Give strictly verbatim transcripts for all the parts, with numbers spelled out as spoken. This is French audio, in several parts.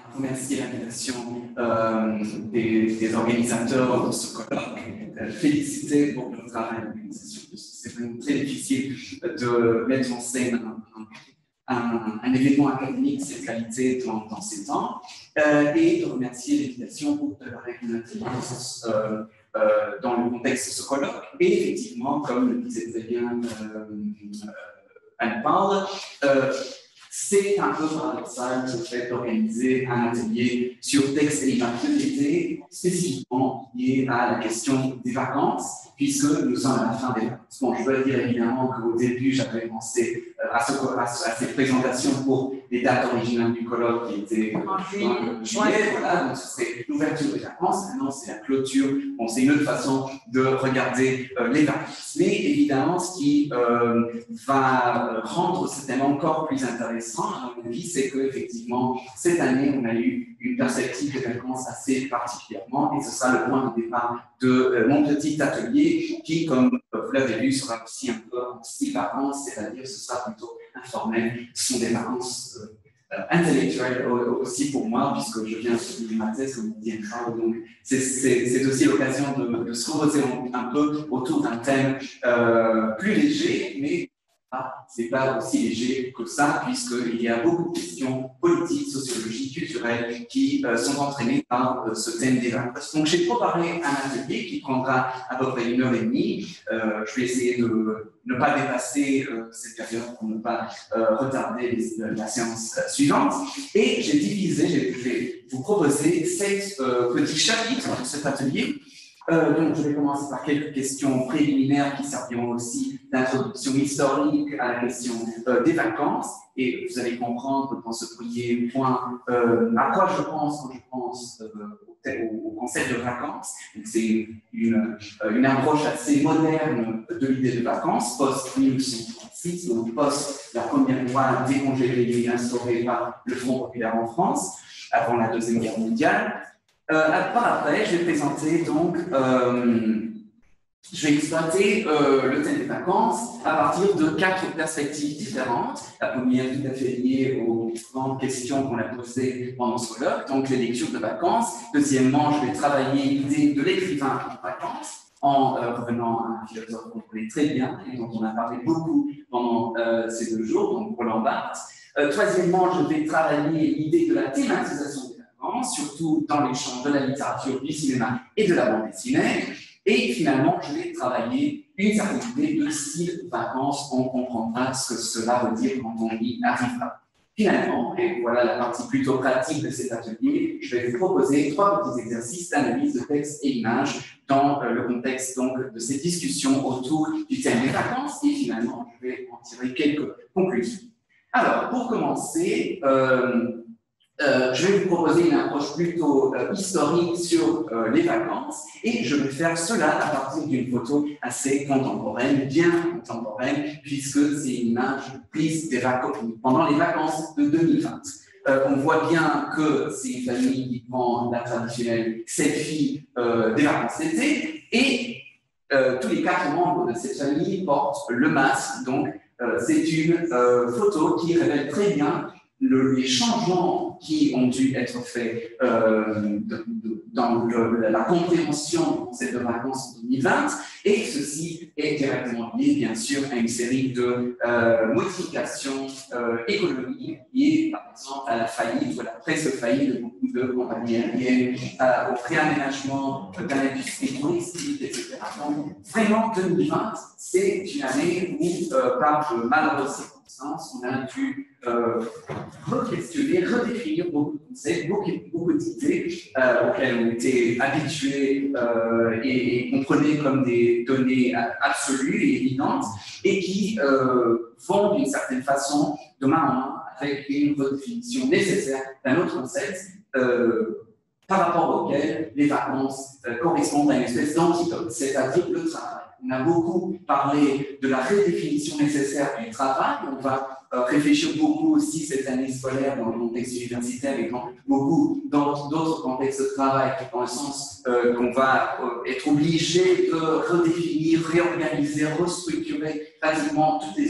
remercier l'invitation euh, des, des organisateurs de ce colloque, euh, féliciter pour le travail d'organisation. C'est vraiment très difficile de mettre en scène un, un, un événement académique de cette qualité dans, dans ces temps, euh, et de remercier l'invitation pour la régularité euh, euh, dans le contexte de ce colloque. Et effectivement, comme le disait très bien euh, euh, Anne-Paul, euh, c'est un peu paradoxal le fait d'organiser un atelier sur texte et images qui était spécifiquement lié à la question des vacances, puisque nous sommes à la fin des vacances. Bon, je dois dire évidemment qu'au début, j'avais pensé à, ce, à, ce, à cette présentation pour les dates originales du colloque qui étaient en juillet, juillet, voilà, donc c'est l'ouverture des vacances, maintenant c'est la clôture, bon, c'est une autre façon de regarder euh, les vacances. Mais évidemment, ce qui euh, va rendre ce thème encore plus intéressant, à mon avis, c'est qu'effectivement, cette année, on a eu une perspective de vacances assez particulièrement, et ce sera le point de départ de euh, mon petit atelier, qui, comme vous l'avez vu, sera aussi un peu en style vacances, c'est-à-dire ce sera plutôt informel. Ce sont des vacances euh, euh, intellectuelles aussi pour moi, puisque je viens de ma thèse, comme on dit, donc c'est aussi l'occasion de, de se reposer un peu autour d'un thème euh, plus léger, mais ce n'est pas aussi léger que ça, puisqu'il y a beaucoup de questions politiques, sociologiques, culturelles qui euh, sont entraînées par euh, ce thème des vacances. Donc, j'ai préparé un atelier qui prendra à peu près une heure et demie. Euh, je vais essayer de ne pas dépasser euh, cette période pour ne pas euh, retarder les, la séance euh, suivante. Et j'ai divisé, je vais vous proposer sept euh, petits chapitres de cet atelier. Euh, donc, je vais commencer par quelques questions préliminaires qui serviront aussi d'introduction historique à la question euh, des vacances. Et vous allez comprendre dans ce premier point euh, à quoi je pense quand je pense euh, au, au concept de vacances. C'est une, euh, une approche assez moderne de l'idée de vacances, post-mille neuf cent trente-six, donc post la première loi décongélée et instaurée par le Front populaire en France, avant la Deuxième Guerre mondiale. Euh, par après, je vais présenter donc, euh, je vais exploiter euh, le thème des vacances à partir de quatre perspectives différentes. La première tout à fait liée aux grandes questions qu'on a posées pendant ce colloque, donc les lectures de vacances. Deuxièmement, je vais travailler l'idée de l'écrivain en vacances, en euh, revenant à un philosophe qu'on connaît très bien et dont on a parlé beaucoup pendant euh, ces deux jours, donc Roland Barthes. Euh, troisièmement, je vais travailler l'idée de la thématisation des surtout dans les champs de la littérature, du cinéma et de la bande dessinée. Et finalement, je vais travailler une certaine idée de style vacances. On comprendra ce que cela veut dire quand on y arrivera. Finalement, et voilà la partie plutôt pratique de cet atelier, je vais vous proposer trois petits exercices d'analyse de texte et images dans le contexte donc, de ces discussions autour du thème des vacances. Et finalement, je vais en tirer quelques conclusions. Alors, pour commencer, euh, Euh, je vais vous proposer une approche plutôt euh, historique sur euh, les vacances et je vais faire cela à partir d'une photo assez contemporaine, bien contemporaine, puisque c'est une image prise des vacances, pendant les vacances de deux mille vingt. Euh, on voit bien que c'est une famille qui prend la traditionnelle selfie euh, des vacances d'été et euh, tous les quatre membres de cette famille portent le masque. Donc, euh, c'est une euh, photo qui révèle très bien Le, les changements qui ont dû être faits euh, de, de, dans le, la compréhension de cette vacances en deux mille vingt, et ceci est directement lié, bien sûr, à une série de euh, modifications euh, économiques liées, par exemple, à la faillite ou à la presque faillite de beaucoup de compagnies aériennes, euh, au réaménagement de l'industrie touristique, et cetera. Donc, vraiment, deux mille vingt, c'est une année où, euh, par de malheureuses circonstances, on a dû Euh, re-questionner, redéfinir beaucoup de concepts, beaucoup, beaucoup d'idées euh, auxquelles on était habitués euh, et, et comprenait comme des données absolues et évidentes et qui euh, vont d'une certaine façon de main en main avec une redéfinition nécessaire d'un autre concept euh, par rapport auquel les vacances euh, correspondent à une espèce d'antidote, c'est-à-dire le travail. On a beaucoup parlé de la redéfinition nécessaire du travail, on va Euh, réfléchir beaucoup aussi cette année scolaire dans le contexte universitaire et dans beaucoup d'autres contextes de travail, dans le sens euh, qu'on va euh, être obligé de redéfinir, réorganiser, restructurer pratiquement toutes les institutions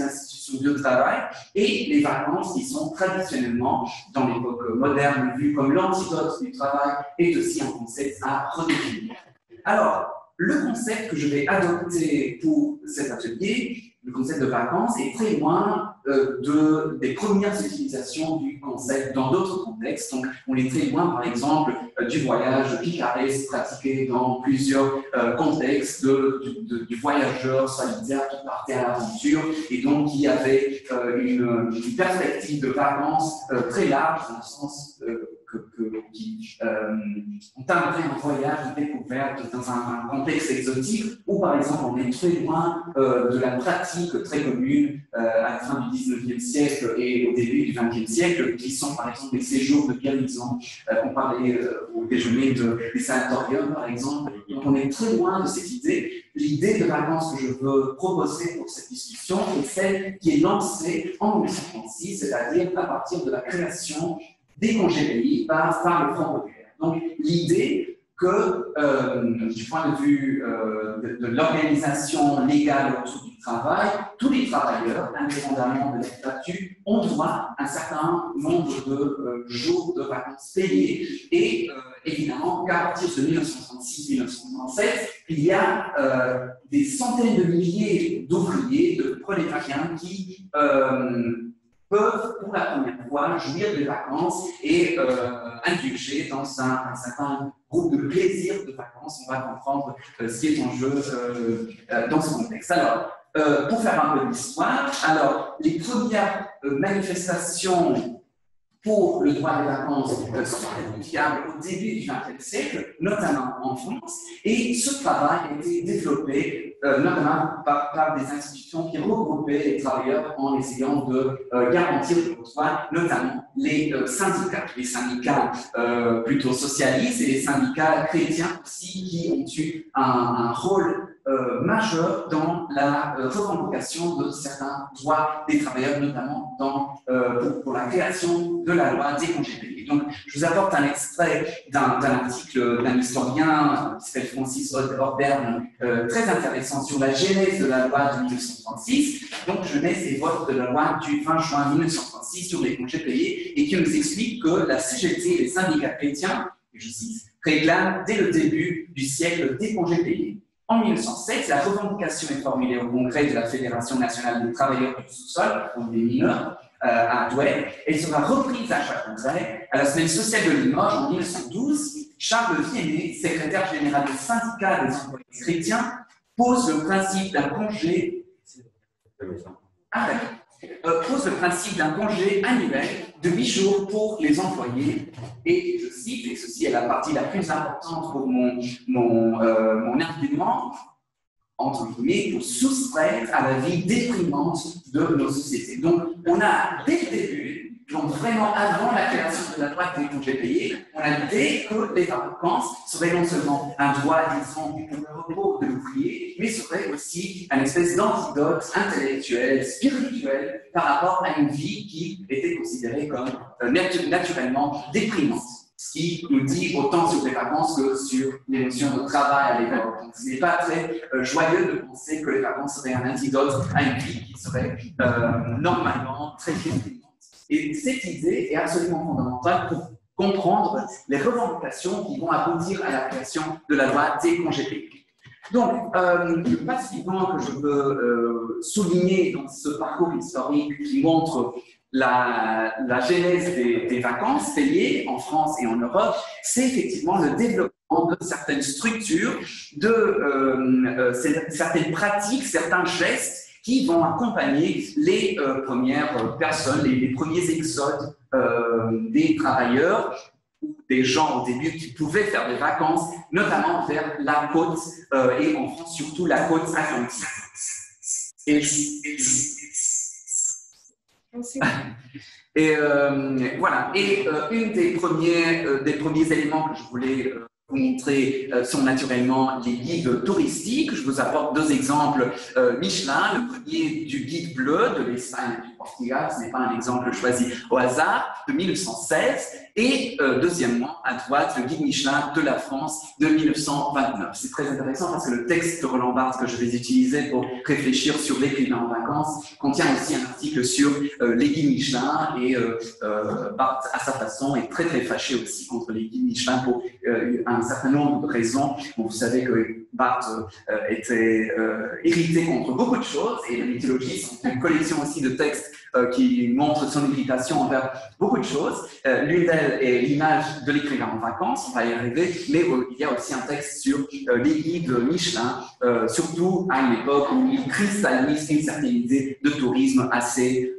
son lieu de travail, et les vacances qui sont traditionnellement, dans l'époque moderne, vues comme l'antidote du travail, est aussi un concept à redéfinir. Alors, le concept que je vais adopter pour cet atelier, le concept de vacances, est très loin euh, de, des premières utilisations du concept dans d'autres contextes. Donc, on est très loin, par exemple, euh, du voyage picaresque pratiqué dans plusieurs euh, contextes, de, du, de, du voyageur solitaire qui partait à l'aventure et donc qui avait euh, une, une perspective de vacances euh, très large, dans le sens euh, que, que, qui euh, entamerait un voyage de découverte dans un, un contexte exotique, où, par exemple, on est très loin euh, de la pratique très commune euh, à la fin du dix-neuvième siècle et au début du vingtième siècle, qui sont par exemple des séjours de guérison. Euh, on parlait euh, au déjeuner de, des sanatoriums, par exemple. Donc on est très loin de cette idée. L'idée de vacances que je veux proposer pour cette discussion est celle qui est lancée en mille neuf cent trente-six, c'est-à-dire à partir de la création des congés payés par, par le Front populaire. Donc l'idée que, euh, du point de vue euh, de, de l'organisation légale autour du travail, tous les travailleurs, indépendamment de leur statut, ont droit à un certain nombre de euh, jours de vacances payés. Et euh, évidemment, qu'à partir de mille neuf cent trente-six mille neuf cent trente-sept, il y a euh, des centaines de milliers d'ouvriers, de prolétariens qui euh, peuvent pour la première fois jouir des vacances et euh, indulger dans un, un certain groupe de plaisir de vacances. On va comprendre euh, ce qui est en jeu euh, euh, dans ce contexte. Alors, euh, pour faire un peu d'histoire, alors les premières euh, manifestations pour le droit des vacances euh, sont identifiables au début du vingtième siècle, notamment en France, et ce travail a été développé euh, notamment par, par des institutions qui regroupaient les travailleurs en essayant de euh, garantir le droit, notamment les euh, syndicats, les syndicats euh, plutôt socialistes et les syndicats chrétiens aussi, qui ont eu un, un rôle Euh, majeur dans la euh, revendication de certains droits des travailleurs, notamment dans, euh, pour, pour la création de la loi des congés payés. Donc, je vous apporte un extrait d'un article d'un historien qui s'appelle Francis Ordern, euh, très intéressant sur la genèse de la loi de mille neuf cent trente-six. Donc, genèse et vote de la loi du vingt juin mille neuf cent trente-six sur les congés payés et qui nous explique que la C G T et les syndicats chrétiens, et je cite, réclament dès le début du siècle des congés payés. En mille neuf cent sept, la revendication est formulée au congrès de la Fédération nationale des travailleurs du sous-sol, ou des mineurs, euh, à Douai. Elle sera reprise à chaque congrès. À la semaine sociale de Limoges, en mille neuf cent douze, Charles Viennet, secrétaire général du syndicat des employés chrétiens, pose le principe d'un congé. Ah, euh, pose le principe d'un congé annuel de huit jours pour les employés. Et je cite, et ceci est la partie la plus importante pour mon, mon, euh, mon argument, entre guillemets, pour soustraire à la vie déprimante de nos sociétés. Donc, on a, dès le début, donc vraiment avant la création de la loi des congés payés, on a l'idée que les vacances seraient non seulement un droit, disons, pour le repos de l'ouvrier, mais serait aussi un espèce d'antidote intellectuel, spirituel, par rapport à une vie qui était considérée comme euh, natu naturellement déprimante. Ce qui nous dit autant sur les vacances que sur les notions de travail à l'époque. Donc, ce n'est pas très euh, joyeux de penser que les vacances seraient un antidote à une vie qui serait euh, normalement très déprimante. Et cette idée est absolument fondamentale pour comprendre les revendications qui vont aboutir à la création de la loi des congés payés. Donc, euh, le pas suivant que je veux euh, souligner dans ce parcours historique qui montre la, la genèse des, des vacances payées en France et en Europe, c'est effectivement le développement de certaines structures, de euh, euh, certaines pratiques, certains gestes qui vont accompagner les euh, premières personnes, les, les premiers exodes euh, des travailleurs, ou des gens au début qui pouvaient faire des vacances, notamment vers la côte, euh, et en France surtout la côte atlantique. Et, et euh, voilà. Et euh, une des premiers, euh, des premiers éléments que je voulais euh, vous montrer euh, sont naturellement les guides touristiques. Je vous apporte deux exemples euh, Michelin. Le premier du guide bleu de l'Espagne et du Portugal, ce n'est pas un exemple choisi au hasard, de mille neuf cent seize. Et euh, deuxièmement, à droite, le guide Michelin de la France de mille neuf cent vingt-neuf. C'est très intéressant parce que le texte de Roland Barthes que je vais utiliser pour réfléchir sur l'écrivain en vacances contient aussi un article sur euh, les guides Michelin et euh, euh, Barthes, à sa façon, est très très fâché aussi contre les guides Michelin pour euh, un certain nombre de raisons. Bon, vous savez que Barthes euh, était euh, irrité contre beaucoup de choses et la mythologie, c'est une collection aussi de textes euh, qui montrent son irritation envers beaucoup de choses. Euh, L'une d'elles est l'image de l'écrivain en vacances, on va y arriver, mais euh, il y a aussi un texte sur euh, les guides Michelin, euh, surtout à une époque où il cristallise une certaine idée de tourisme assez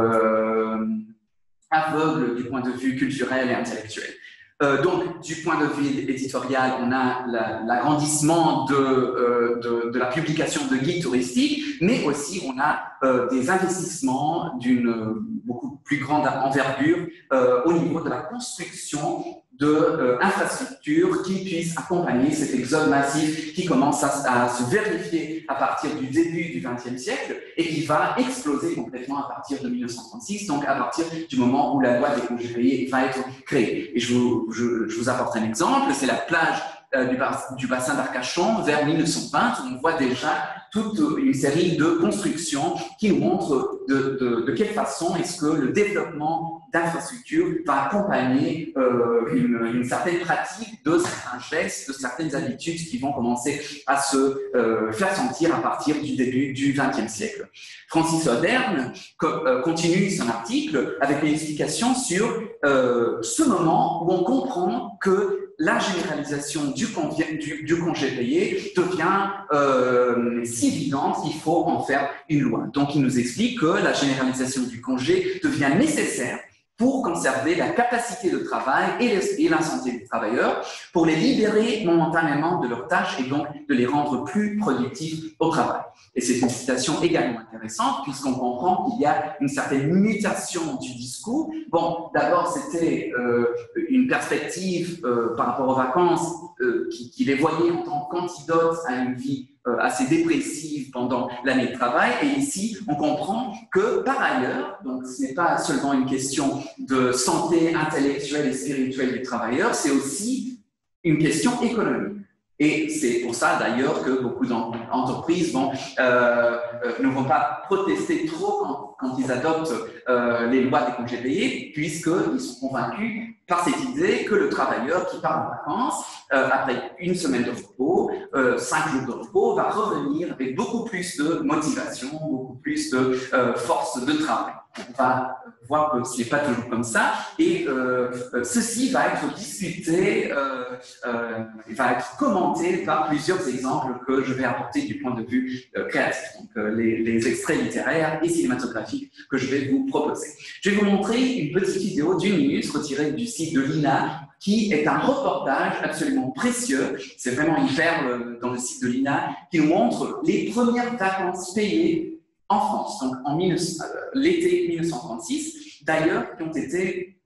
euh, aveugle du point de vue culturel et intellectuel. Euh, donc, du point de vue éditorial, on a l'agrandissement de, euh, de, de la publication de guides touristiques, mais aussi on a euh, des investissements d'une beaucoup plus grande envergure euh, au niveau de la construction d'infrastructures euh, qui puissent accompagner cet exode massif qui commence à, à se vérifier à partir du début du vingtième siècle et qui va exploser complètement à partir de mille neuf cent trente-six, donc à partir du moment où la loi des congés payés va être créée. Et je vous, je, je vous apporte un exemple, c'est la plage euh, du, bas, du bassin d'Arcachon vers mille neuf cent vingt, où on voit déjà toute une série de constructions qui nous montrent de, de, de quelle façon est-ce que le développement d'infrastructures va accompagner euh, une, une certaine pratique de certains gestes, de certaines habitudes qui vont commencer à se euh, faire sentir à partir du début du vingtième siècle. Francis Hoderne co euh, continue son article avec une explication sur euh, ce moment où on comprend que la généralisation du, du, du congé payé devient euh, si évidente qu'il faut en faire une loi. Donc, il nous explique que la généralisation du congé devient nécessaire pour conserver la capacité de travail et la santé des travailleurs, pour les libérer momentanément de leurs tâches et donc de les rendre plus productifs au travail. Et c'est une citation également intéressante puisqu'on comprend qu'il y a une certaine mutation du discours. Bon, d'abord, c'était euh, une perspective euh, par rapport aux vacances euh, qui, qui les voyait en tant qu'antidote à une vie euh, assez dépressive pendant l'année de travail. Et ici, on comprend que par ailleurs, donc ce n'est pas seulement une question de santé intellectuelle et spirituelle du travailleur, c'est aussi une question économique. Et c'est pour ça d'ailleurs que beaucoup d'entreprises vont, euh, euh, ne vont pas protester trop quand, quand ils adoptent euh, les lois des congés payés, puisqu'ils sont convaincus par cette idée que le travailleur qui part en vacances, euh, après une semaine de repos, euh, cinq jours de repos, va revenir avec beaucoup plus de motivation, beaucoup plus de euh, force de travail. On va voir que ce n'est pas toujours comme ça, et euh, ceci va être discuté, euh, euh, va être commenté par plusieurs exemples que je vais apporter du point de vue euh, créatif, donc euh, les, les extraits littéraires et cinématographiques que je vais vous proposer. Je vais vous montrer une petite vidéo d'une minute retirée du site de l'I N A, qui est un reportage absolument précieux, c'est vraiment une perle dans le site de l'I N A, qui nous montre les premières vacances payées en France, donc en l'été mille neuf cent trente-six, d'ailleurs, qui ont été,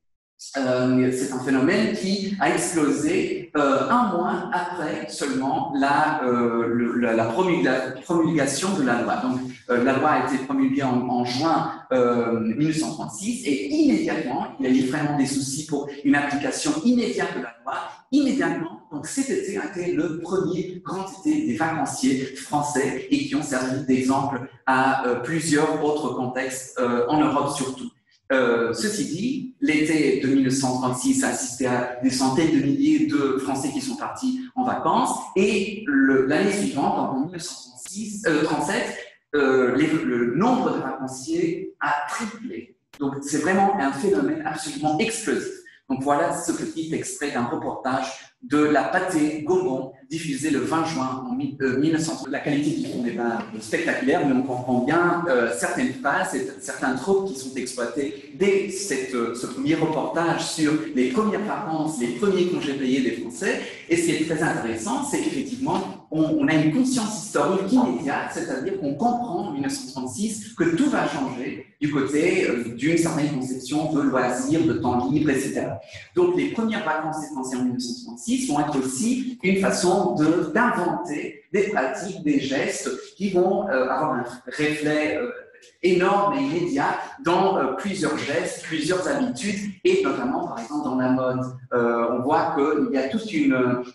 euh, c'est un phénomène qui a explosé euh, un mois après seulement la, euh, le, la, la promulgation de la loi. Donc, euh, la loi a été promulguée en, en juin euh, mille neuf cent trente-six et immédiatement, il y a eu vraiment des soucis pour une application immédiate de la loi. Immédiatement, donc cet été a été le premier grand été des vacanciers français et qui ont servi d'exemple à euh, plusieurs autres contextes euh, en Europe surtout. Euh, ceci dit, l'été de mille neuf cent trente-six a assisté à des centaines de milliers de Français qui sont partis en vacances et l'année suivante, en mille neuf cent trente-sept, euh, les, le nombre de vacanciers a triplé. Donc c'est vraiment un phénomène absolument explosif. Donc voilà ce petit extrait d'un reportage de la pâtée Gaumont, diffusé le vingt juin en mille neuf cent. La qualité du son n'est pas spectaculaire, mais on comprend bien euh, certaines phases, certains tropes qui sont exploités dès cette, euh, ce premier reportage sur les premières vacances, les premiers congés payés des Français. Et ce qui est très intéressant, c'est qu'effectivement, on, on a une conscience historique immédiate, c'est-à-dire qu'on comprend en mille neuf cent trente-six que tout va changer du côté euh, d'une certaine conception de loisirs, de temps libre, et cetera. Donc les premières vacances des Français en mille neuf cent trente-six vont être aussi une façon d'inventer des pratiques, des gestes qui vont euh, avoir un reflet euh, énorme et immédiat dans euh, plusieurs gestes, plusieurs habitudes, et notamment, par exemple, dans la mode. Euh, on voit qu'il y a toute une,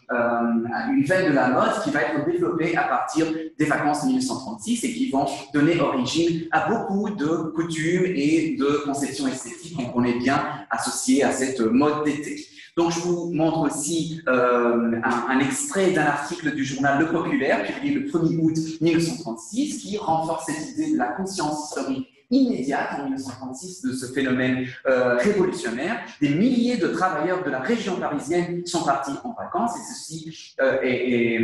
euh, une veine de la mode qui va être développée à partir des vacances de mille neuf cent trente-six et qui vont donner origine à beaucoup de coutumes et de conceptions esthétiques qu'on connaît bien associées à cette mode d'été. Donc, je vous montre aussi euh, un, un extrait d'un article du journal Le Populaire, publié le premier août mille neuf cent trente-six, qui renforce cette idée de la conscience historique immédiate en mille neuf cent trente-six de ce phénomène euh, révolutionnaire. Des milliers de travailleurs de la région parisienne sont partis en vacances et ceci euh, est, est,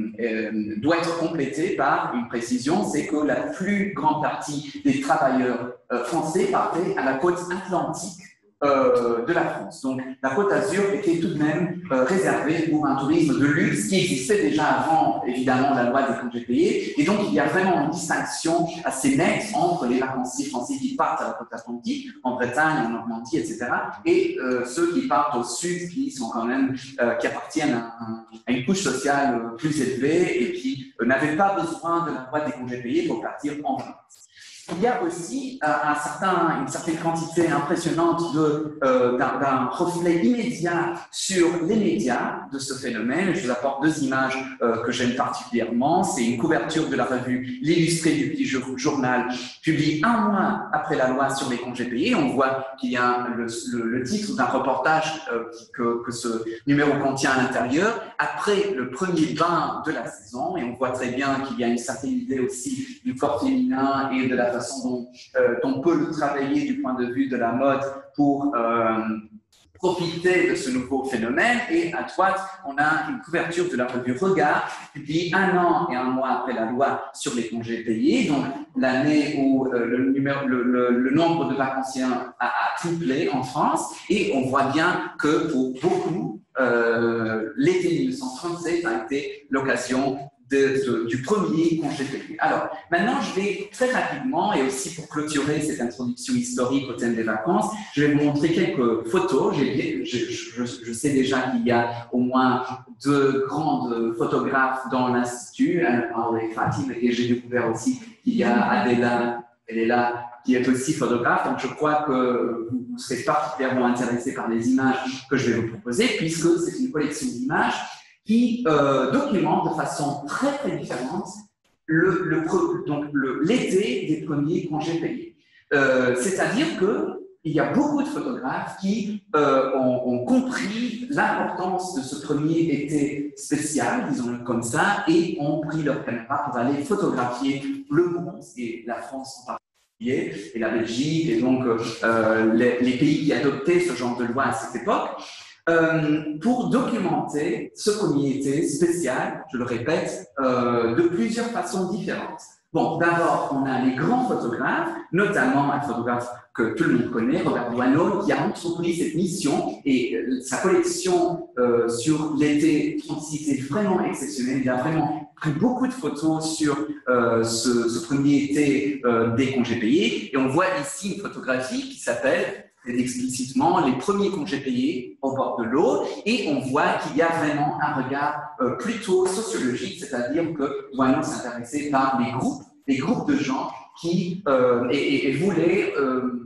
est, doit être complété par une précision, c'est que la plus grande partie des travailleurs euh, français partaient à la côte atlantique Euh, de la France. Donc, la Côte d'Azur était tout de même euh, réservée pour un tourisme de luxe qui existait déjà avant, évidemment, la loi des congés payés. Et donc, il y a vraiment une distinction assez nette entre les vacanciers français qui partent à la côte atlantique, en Bretagne, en Normandie, et cetera, et euh, ceux qui partent au sud, qui sont quand même, euh, qui appartiennent à, à une couche sociale plus élevée et qui euh, n'avaient pas besoin de la loi des congés payés pour partir en vacances. Il y a aussi euh, un certain, une certaine quantité impressionnante de, euh, d'un reflet immédiat sur les médias de ce phénomène. Je vous apporte deux images euh, que j'aime particulièrement. C'est une couverture de la revue L'Illustré du Petit Journal, publiée un mois après la loi sur les congés payés. On voit qu'il y a le, le, le titre d'un reportage euh, que, que ce numéro contient à l'intérieur, après le premier bain de la saison. Et on voit très bien qu'il y a une certaine idée aussi du corps féminin et de la façon dont euh, on peut le travailler du point de vue de la mode pour euh, profiter de ce nouveau phénomène. Et à droite, on a une couverture de la revue Regard, publiée un an et un mois après la loi sur les congés payés, donc l'année où euh, le, numéro, le, le, le nombre de vacanciers a, a triplé en France. Et on voit bien que pour beaucoup, euh, l'été mille neuf cent trente-sept a été l'occasion De, de, du premier congé payé. Alors, maintenant, je vais très rapidement, et aussi pour clôturer cette introduction historique au thème des vacances, je vais vous montrer quelques photos. Je, je, je sais déjà qu'il y a au moins deux grandes photographes dans l'Institut, Anne et Fatim, et j'ai découvert aussi qu'il y a Adela, elle est là, qui est aussi photographe. Donc, je crois que vous serez particulièrement intéressés par les images que je vais vous proposer, puisque c'est une collection d'images qui euh, documente de façon très très différente le, le, donc l'été le, des premiers congés payés. Euh, C'est-à-dire qu'il y a beaucoup de photographes qui euh, ont, ont compris l'importance de ce premier été spécial, disons-le comme ça, et ont pris leur caméra pour aller photographier le monde, et la France en particulier, et la Belgique, et donc euh, les, les pays qui adoptaient ce genre de loi à cette époque. Euh, pour documenter ce premier été spécial, je le répète, euh, de plusieurs façons différentes. Bon, d'abord, on a les grands photographes, notamment un photographe que tout le monde connaît, Robert Doisneau, qui a entrepris cette mission, et euh, sa collection euh, sur l'été trente-six est vraiment exceptionnelle. Il a vraiment pris beaucoup de photos sur euh, ce, ce premier été euh, des congés payés, et on voit ici une photographie qui s'appelle explicitement les premiers congés payés au bord de l'eau, et on voit qu'il y a vraiment un regard euh, plutôt sociologique, c'est-à-dire que Doisneau s'intéressait par les groupes, les groupes de gens qui euh, et, et, et voulaient euh,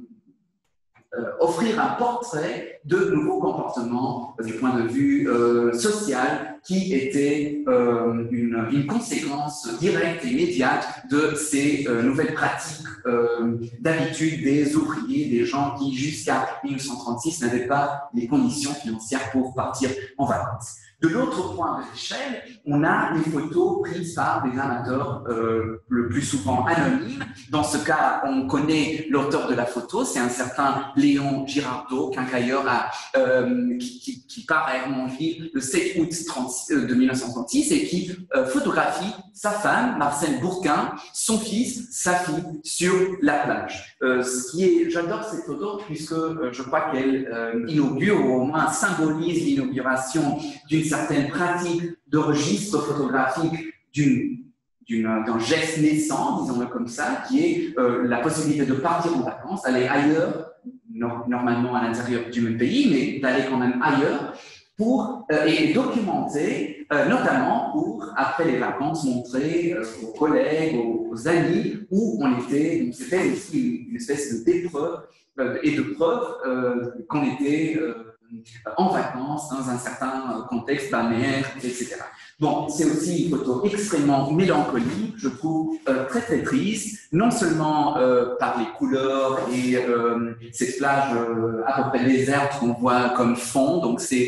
euh, offrir un portrait de nouveaux comportements euh, du point de vue euh, social qui était euh, une, une conséquence directe et immédiate de ces euh, nouvelles pratiques euh, d'habitude des ouvriers, des gens qui jusqu'à mille neuf cent trente-six n'avaient pas les conditions financières pour partir en vacances. De l'autre point de l'échelle, on a les photos prises par des amateurs, euh, le plus souvent anonymes. Dans ce cas, on connaît l'auteur de la photo, c'est un certain Léon Girardot, quincailleur à, euh, qui, qui, qui part à Hermonville le sept août de mille neuf cent trente-six et qui euh, photographie sa femme, Marcel Bourquin, son fils, sa fille, sur la plage. Euh, ce qui est, j'adore cette photo puisque euh, je crois qu'elle euh, inaugure, ou au moins symbolise l'inauguration d'une certaine pratique de registre photographique d'un geste naissant, disons-le comme ça, qui est euh, la possibilité de partir en vacances, d'aller ailleurs, no normalement à l'intérieur du même pays, mais d'aller quand même ailleurs, pour, euh, et documenter, euh, notamment pour, après les vacances, montrer euh, aux collègues, aux, aux amis, où on était. Donc c'était aussi une, une espèce d'épreuve euh, et de preuve euh, qu'on était euh, en vacances dans un certain contexte balnéaire, et cetera. Bon, c'est aussi une photo extrêmement mélancolique, je trouve euh, très très triste, non seulement euh, par les couleurs et euh, cette plage euh, à peu près déserte qu'on voit comme fond, donc c'est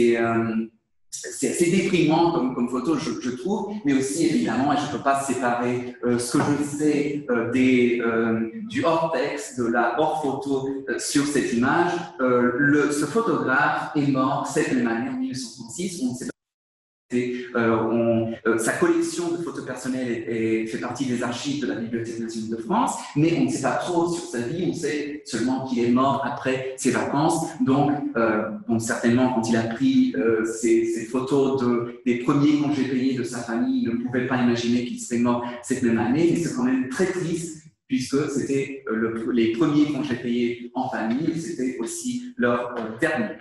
assez déprimant comme, comme photo, je, je trouve, mais aussi évidemment, et je ne peux pas séparer euh, ce que je sais euh, des, euh, du hors-texte, de la hors-photo euh, sur cette image. Euh, le, ce photographe est mort cette même année, en mille neuf cent trente-six, on ne sait pas. Euh, on, euh, sa collection de photos personnelles est, est, fait partie des archives de la Bibliothèque nationale de France, mais on ne sait pas trop sur sa vie, on sait seulement qu'il est mort après ses vacances. Donc, euh, bon, certainement, quand il a pris euh, ces, ces photos de, des premiers congés payés de sa famille, il ne pouvait pas imaginer qu'il serait mort cette même année, mais c'est quand même très triste, puisque c'était euh, les premiers congés payés en famille, et c'était aussi leur euh, dernier.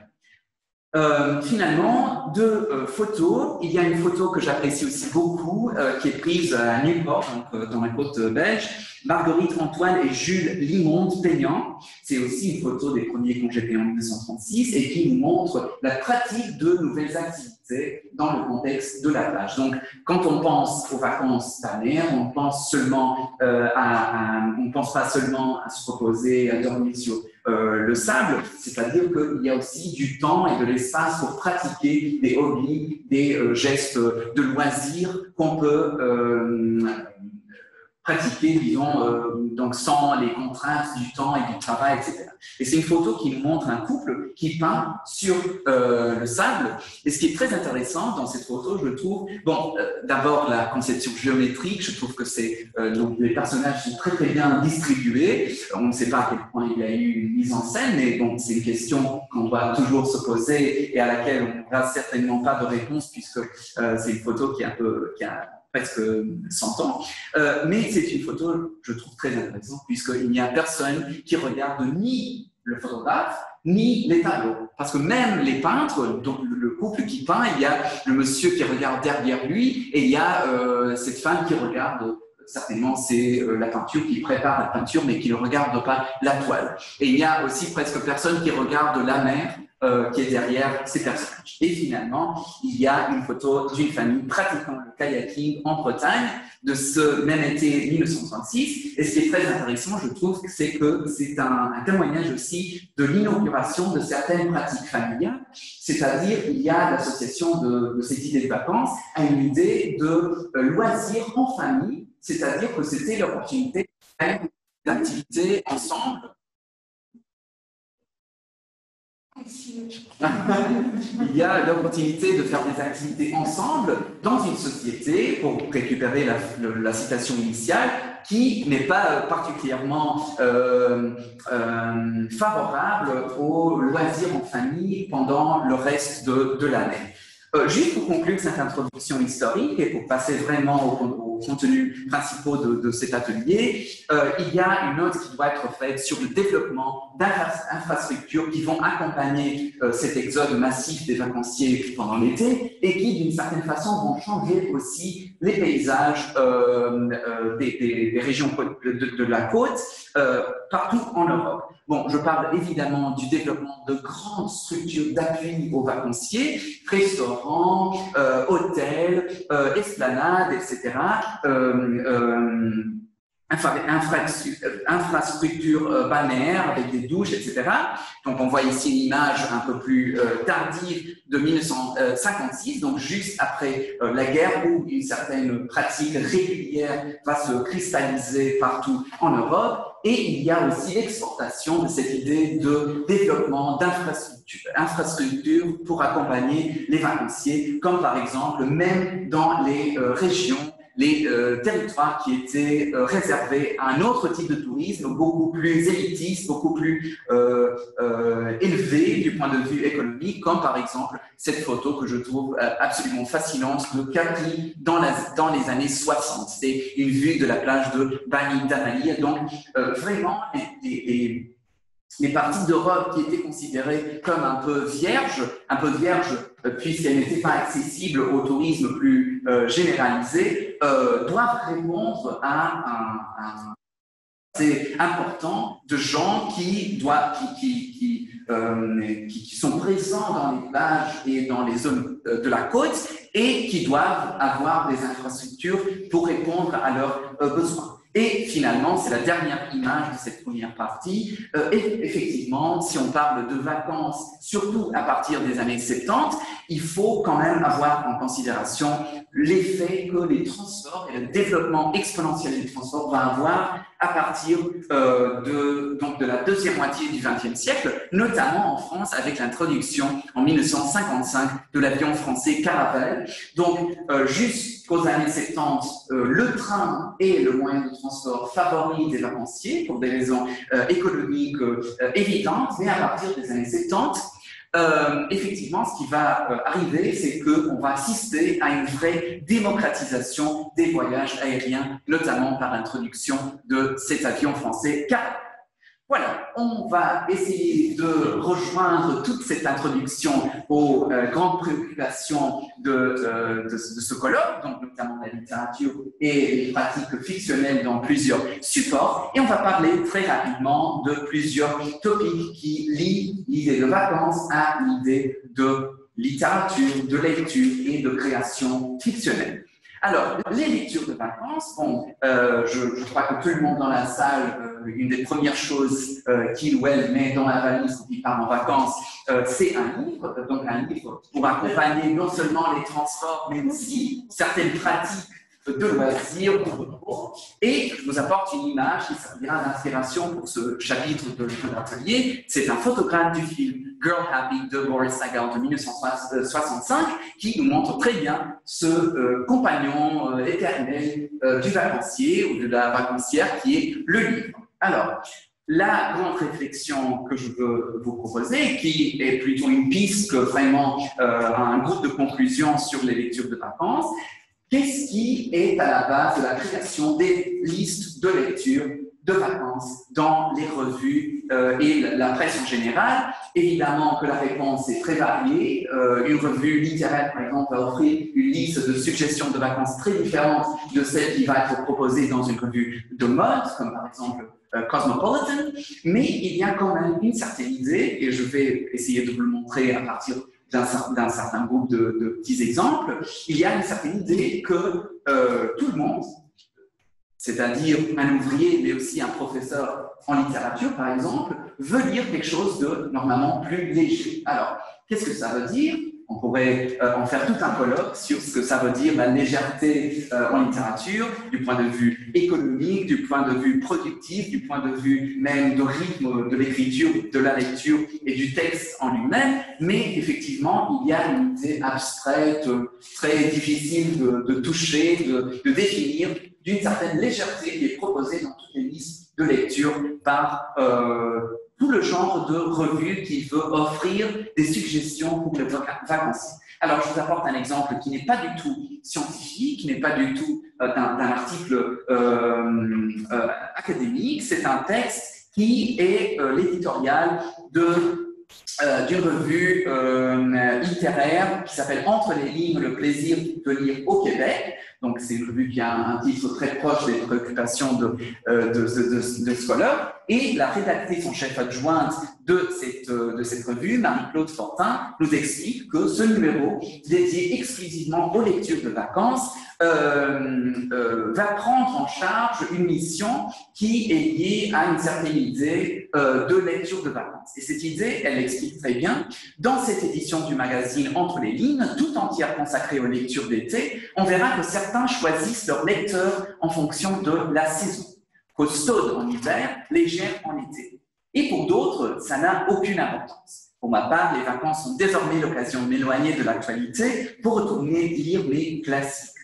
Euh, finalement, deux euh, photos. Il y a une photo que j'apprécie aussi beaucoup, euh, qui est prise à Newport, donc, euh, dans la côte belge. Marguerite Antoine et Jules Limonde peignant. C'est aussi une photo des premiers congés payés en mille neuf cent trente-six et qui nous montre la pratique de nouvelles activités dans le contexte de la plage. Donc, quand on pense aux vacances balnéaires, on pense seulement euh, à, à, on pense pas seulement à se reposer, à dormir sur euh, le sable, c'est-à-dire qu'il y a aussi du temps et de l'espace pour pratiquer des hobbies, des euh, gestes de loisirs qu'on peut euh, pratiquer, disons, euh, donc sans les contraintes du temps et du travail, et cetera. Et c'est une photo qui nous montre un couple qui peint sur euh, le sable. Et ce qui est très intéressant dans cette photo, je trouve, bon, euh, d'abord la conception géométrique, je trouve que c'est, euh, donc les personnages sont très très bien distribués. On ne sait pas à quel point il y a eu une mise en scène, mais bon, c'est une question qu'on doit toujours se poser et à laquelle on n'aura certainement pas de réponse puisque euh, c'est une photo qui est un peu, qui a presque cent ans, euh, mais c'est une photo, je trouve, très intéressante, puisqu'il n'y a personne qui regarde ni le photographe, ni les tableaux. Parce que même les peintres, donc le couple qui peint, il y a le monsieur qui regarde derrière lui, et il y a euh, cette femme qui regarde, certainement c'est euh, la peinture, qui prépare la peinture, mais qui ne regarde pas la toile. Et il y a aussi presque personne qui regarde la mer, Euh, qui est derrière ces personnages. Et finalement, il y a une photo d'une famille pratiquant le kayaking en Bretagne de ce même été mille neuf cent trente-six. Et ce qui est très intéressant, je trouve, c'est que c'est un, un témoignage aussi de l'inauguration de certaines pratiques familiales, c'est-à-dire il y a l'association de, de cette idée de vacances à une idée de euh, loisirs en famille, c'est-à-dire que c'était l'opportunité d'activités ensemble. Il y a l'opportunité de faire des activités ensemble dans une société, pour récupérer la, la citation initiale, qui n'est pas particulièrement euh, euh, favorable aux loisirs en famille pendant le reste de, de l'année. Euh, juste pour conclure cette introduction historique et pour passer vraiment au, au contenu principal de, de cet atelier, euh, il y a une note qui doit être faite sur le développement d'infrastructures qui vont accompagner euh, cet exode massif des vacanciers pendant l'été et qui, d'une certaine façon, vont changer aussi les paysages euh, euh, des, des, des régions de, de, de la côte euh, partout en Europe. Bon, je parle évidemment du développement de grandes structures d'appui aux vacanciers, restaurants, euh, hôtels, euh, esplanades, et cetera. Euh, euh, infra infrastructures euh, balnéaires avec des douches, et cetera. Donc, on voit ici une image un peu plus euh, tardive de mille neuf cent cinquante-six, donc juste après euh, la guerre, où une certaine pratique régulière va se cristalliser partout en Europe. Et il y a aussi l'exportation de cette idée de développement d'infrastructures infrastructures pour accompagner les vacanciers, comme par exemple même dans les euh, régions les euh, territoires qui étaient euh, réservés à un autre type de tourisme, beaucoup plus élitiste, beaucoup plus euh, euh, élevé du point de vue économique, comme par exemple cette photo que je trouve euh, absolument fascinante de Capri dans, la, dans les années soixante. C'est une vue de la plage de Bani Damalir. Donc, euh, vraiment, les, les, les les parties d'Europe qui étaient considérées comme un peu vierges, un peu vierges puisqu'elles n'étaient pas accessibles au tourisme plus euh, généralisé, euh, doivent répondre à un, un c'est important de gens qui, doivent, qui, qui, qui, euh, qui, qui sont présents dans les plages et dans les zones de la côte et qui doivent avoir des infrastructures pour répondre à leurs euh, besoins. Et finalement, c'est la dernière image de cette première partie. Euh, et effectivement, si on parle de vacances, surtout à partir des années soixante-dix, il faut quand même avoir en considération l'effet que les transports et le développement exponentiel des transports va avoir à partir euh, de, donc de la deuxième moitié du vingtième siècle, notamment en France avec l'introduction en mille neuf cent cinquante-cinq de l'avion français Caravelle. Donc, euh, jusqu'aux années soixante-dix, euh, le train est le moyen de transport favori des vacanciers pour des raisons euh, économiques euh, évidentes, mais à partir des années soixante-dix, Euh, effectivement, ce qui va euh, arriver, c'est qu'on va assister à une vraie démocratisation des voyages aériens, notamment par l'introduction de cet avion français Caravelle. Voilà, on va essayer de rejoindre toute cette introduction aux euh, grandes préoccupations de, euh, de, de ce colloque, donc notamment la littérature et les pratiques fictionnelles dans plusieurs supports. Et on va parler très rapidement de plusieurs topics qui lient l'idée de vacances à l'idée de littérature, de lecture et de création fictionnelle. Alors, les lectures de vacances, bon, euh, je, je crois que tout le monde dans la salle, euh, une des premières choses euh, qu'il ou elle met dans la valise quand il part en vacances, euh, c'est un livre, donc un livre pour accompagner non seulement les transports, mais aussi certaines pratiques de loisirs, de repos. Et je vous apporte une image qui servira d'inspiration pour ce chapitre de l'atelier. C'est un photographe du film Girl Happy de Boris Sagal de mille neuf cent soixante-cinq qui nous montre très bien ce euh, compagnon euh, éternel euh, du vacancier ou de la vacancière qui est le livre. Alors, la grande réflexion que je veux vous proposer, qui est plutôt une piste que vraiment euh, un groupe de conclusion sur les lectures de vacances, qu'est-ce qui est à la base de la création des listes de lecture de vacances dans les revues euh, et la presse en général? Évidemment que la réponse est très variée. Euh, une revue littéraire, par exemple, va offrir une liste de suggestions de vacances très différente de celle qui va être proposée dans une revue de mode, comme par exemple euh, Cosmopolitan. Mais il y a quand même une certaine idée, et je vais essayer de vous le montrer à partir d'un certain groupe de, de petits exemples. Il y a une certaine idée que euh, tout le monde, c'est-à-dire un ouvrier, mais aussi un professeur en littérature, par exemple, veut lire quelque chose de normalement plus léger. Alors, qu'est-ce que ça veut dire? On pourrait euh, en faire tout un colloque sur ce que ça veut dire la légèreté euh, en littérature, du point de vue économique, du point de vue productif, du point de vue même de rythme de l'écriture, de la lecture et du texte en lui-même. Mais effectivement, il y a une idée abstraite, très difficile de, de toucher, de, de définir, d'une certaine légèreté qui est proposée dans toutes les listes de lecture par euh, tout le genre de revues qui veut offrir des suggestions pour les vacanciers. Alors, je vous apporte un exemple qui n'est pas du tout scientifique, qui n'est pas du tout euh, d'un article euh, euh, académique. C'est un texte qui est euh, l'éditorial de Euh, d'une revue euh, littéraire qui s'appelle Entre les lignes, le plaisir de lire au Québec. Donc, c'est une revue qui a un titre très proche des préoccupations de, euh, de, de, de, de Scholar. Et la rédactrice en chef adjointe de cette, de cette revue, Marie-Claude Fortin, nous explique que ce numéro, dédié exclusivement aux lectures de vacances, euh, euh, va prendre en charge une mission qui est liée à une certaine idée euh, de lecture de vacances. Et cette idée, elle explique très bien, dans cette édition du magazine Entre les lignes, tout entière consacrée aux lectures d'été, on verra que certains choisissent leurs lecteurs en fonction de la saison. Costaude en hiver, légère en été. Et pour d'autres, ça n'a aucune importance. Pour ma part, les vacances sont désormais l'occasion de m'éloigner de l'actualité pour retourner lire mes classiques.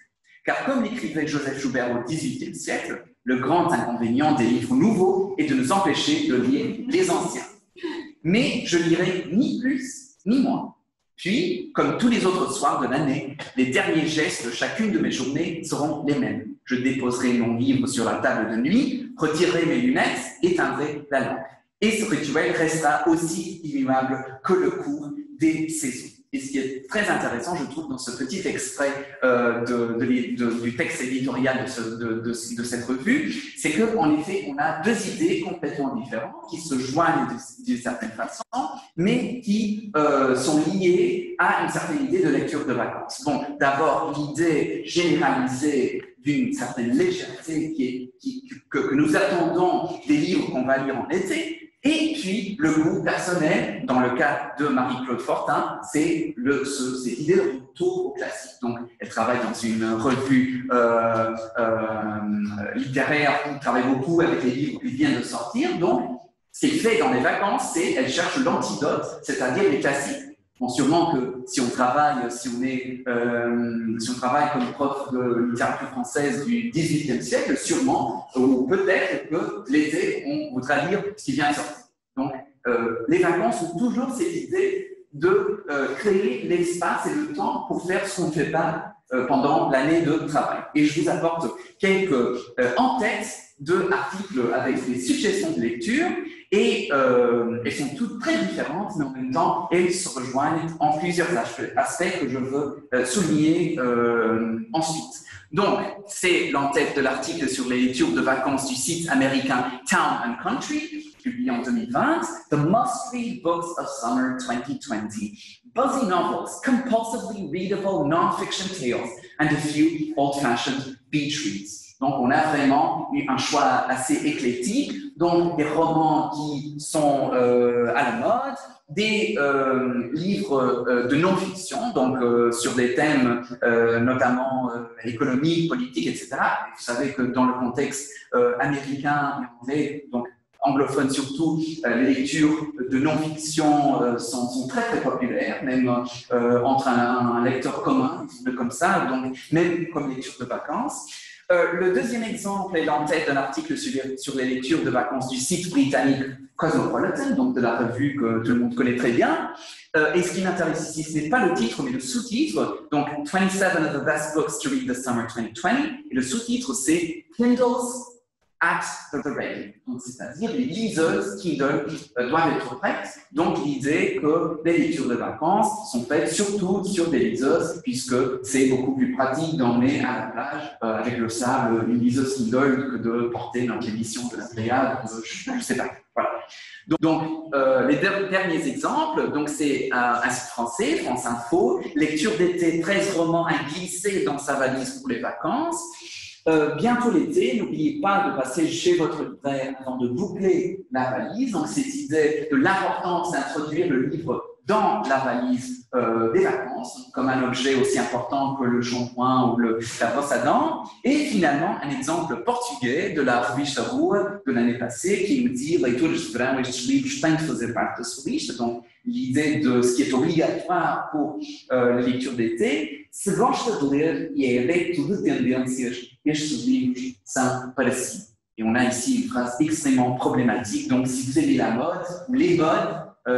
Car comme l'écrivait Joseph Joubert au dix-huitième siècle, le grand inconvénient des livres nouveaux est de nous empêcher de lire les anciens. Mais je lirai ni plus ni moins. Puis, comme tous les autres soirs de l'année, les derniers gestes de chacune de mes journées seront les mêmes. Je déposerai mon livre sur la table de nuit, retirerai mes lunettes, éteindrai la lampe. Et ce rituel restera aussi immuable que le cours des saisons. Et ce qui est très intéressant, je trouve, dans ce petit extrait euh, de, de, de, du texte éditorial de, ce, de, de, de cette revue, c'est qu'en effet, on a deux idées complètement différentes qui se joignent d'une certaine façon, mais qui euh, sont liées à une certaine idée de lecture de vacances. Bon, d'abord, l'idée généralisée d'une certaine légèreté qui est, qui, que, que nous attendons des livres qu'on va lire en été. Et puis, le goût personnel, dans le cas de Marie-Claude Fortin, c'est ce, cette idée de retour au classique. Donc, elle travaille dans une revue euh, euh, littéraire, elle travaille beaucoup avec les livres qui viennent de sortir. Donc, ce qu'elle fait dans les vacances, c'est qu'elle cherche l'antidote, c'est-à-dire les classiques. Bon, sûrement que si on travaille, si on est, euh, si on travaille comme prof de littérature française du dix-huitième siècle, sûrement, ou peut-être que l'été, on voudra lire ce qui vient de sortir. Donc, euh, les vacances ont toujours cette idée de euh, créer l'espace et le temps pour faire ce qu'on ne fait pas euh, pendant l'année de travail. Et je vous apporte quelques euh, en-têtes de articles avec des suggestions de lecture. Et euh, elles sont toutes très différentes, mais en même temps, elles se rejoignent en plusieurs aspects que je veux euh, souligner euh, ensuite. Donc, c'est l'entête de l'article sur les lectures de vacances du site américain Town and Country, publié en deux mille vingt, The Must-Read Books of Summer twenty twenty. Buzzy novels, compulsively readable non-fiction tales, and a few old-fashioned beach reads. Donc, on a vraiment eu un choix assez éclectique, donc des romans qui sont euh, à la mode, des euh, livres euh, de non-fiction, donc euh, sur des thèmes euh, notamment euh, économiques, politiques, et cetera. Vous savez que dans le contexte euh, américain et anglais, donc anglophone surtout, euh, les lectures de non-fiction euh, sont, sont très très populaires, même euh, entre un, un lecteur commun, comme ça, donc même comme lecture de vacances. Euh, le deuxième exemple est l'entête d'un article sur, sur les lectures de vacances du site britannique Cosmopolitan, donc de la revue que tout le monde connaît très bien. Euh, et ce qui m'intéresse ici, ce n'est pas le titre, mais le sous-titre. Donc, twenty-seven of the best books to read this summer twenty twenty. Et le sous-titre, c'est Kindles at the ready. C'est-à-dire les liseuses Kindle euh, doivent être prêtes. Donc, l'idée que les lectures de vacances sont faites surtout sur des liseuses, puisque c'est beaucoup plus pratique d'emmener à la plage euh, avec le sable une liseuse Kindle que de porter dans l'émission de la Pléiade. Euh, je ne sais pas. Voilà. Donc, donc euh, les deux derniers exemples, donc c'est un, un site français, France Info, lecture d'été, treize romans à glisser dans sa valise pour les vacances. Euh, bientôt l'été, n'oubliez pas de passer chez votre libraire avant de boucler la valise. Donc, cette idée de l'importance d'introduire le livre dans la valise euh, des vacances, comme un objet aussi important que le shampoing ou le, la brosse à dents. Et finalement, un exemple portugais de la revista Rua de l'année passée qui nous dit « Leituras de verão, estes livros têm de fazer parte da sua lista ». Donc, l'idée de ce qui est obrigatoire pour euh, la lecture d'été. Se gosta de ler e é adepto de tendências, estes livros são para si. Et on a ici une phrase extrêmement problématique. Donc, si vous aimez la mode, les modes,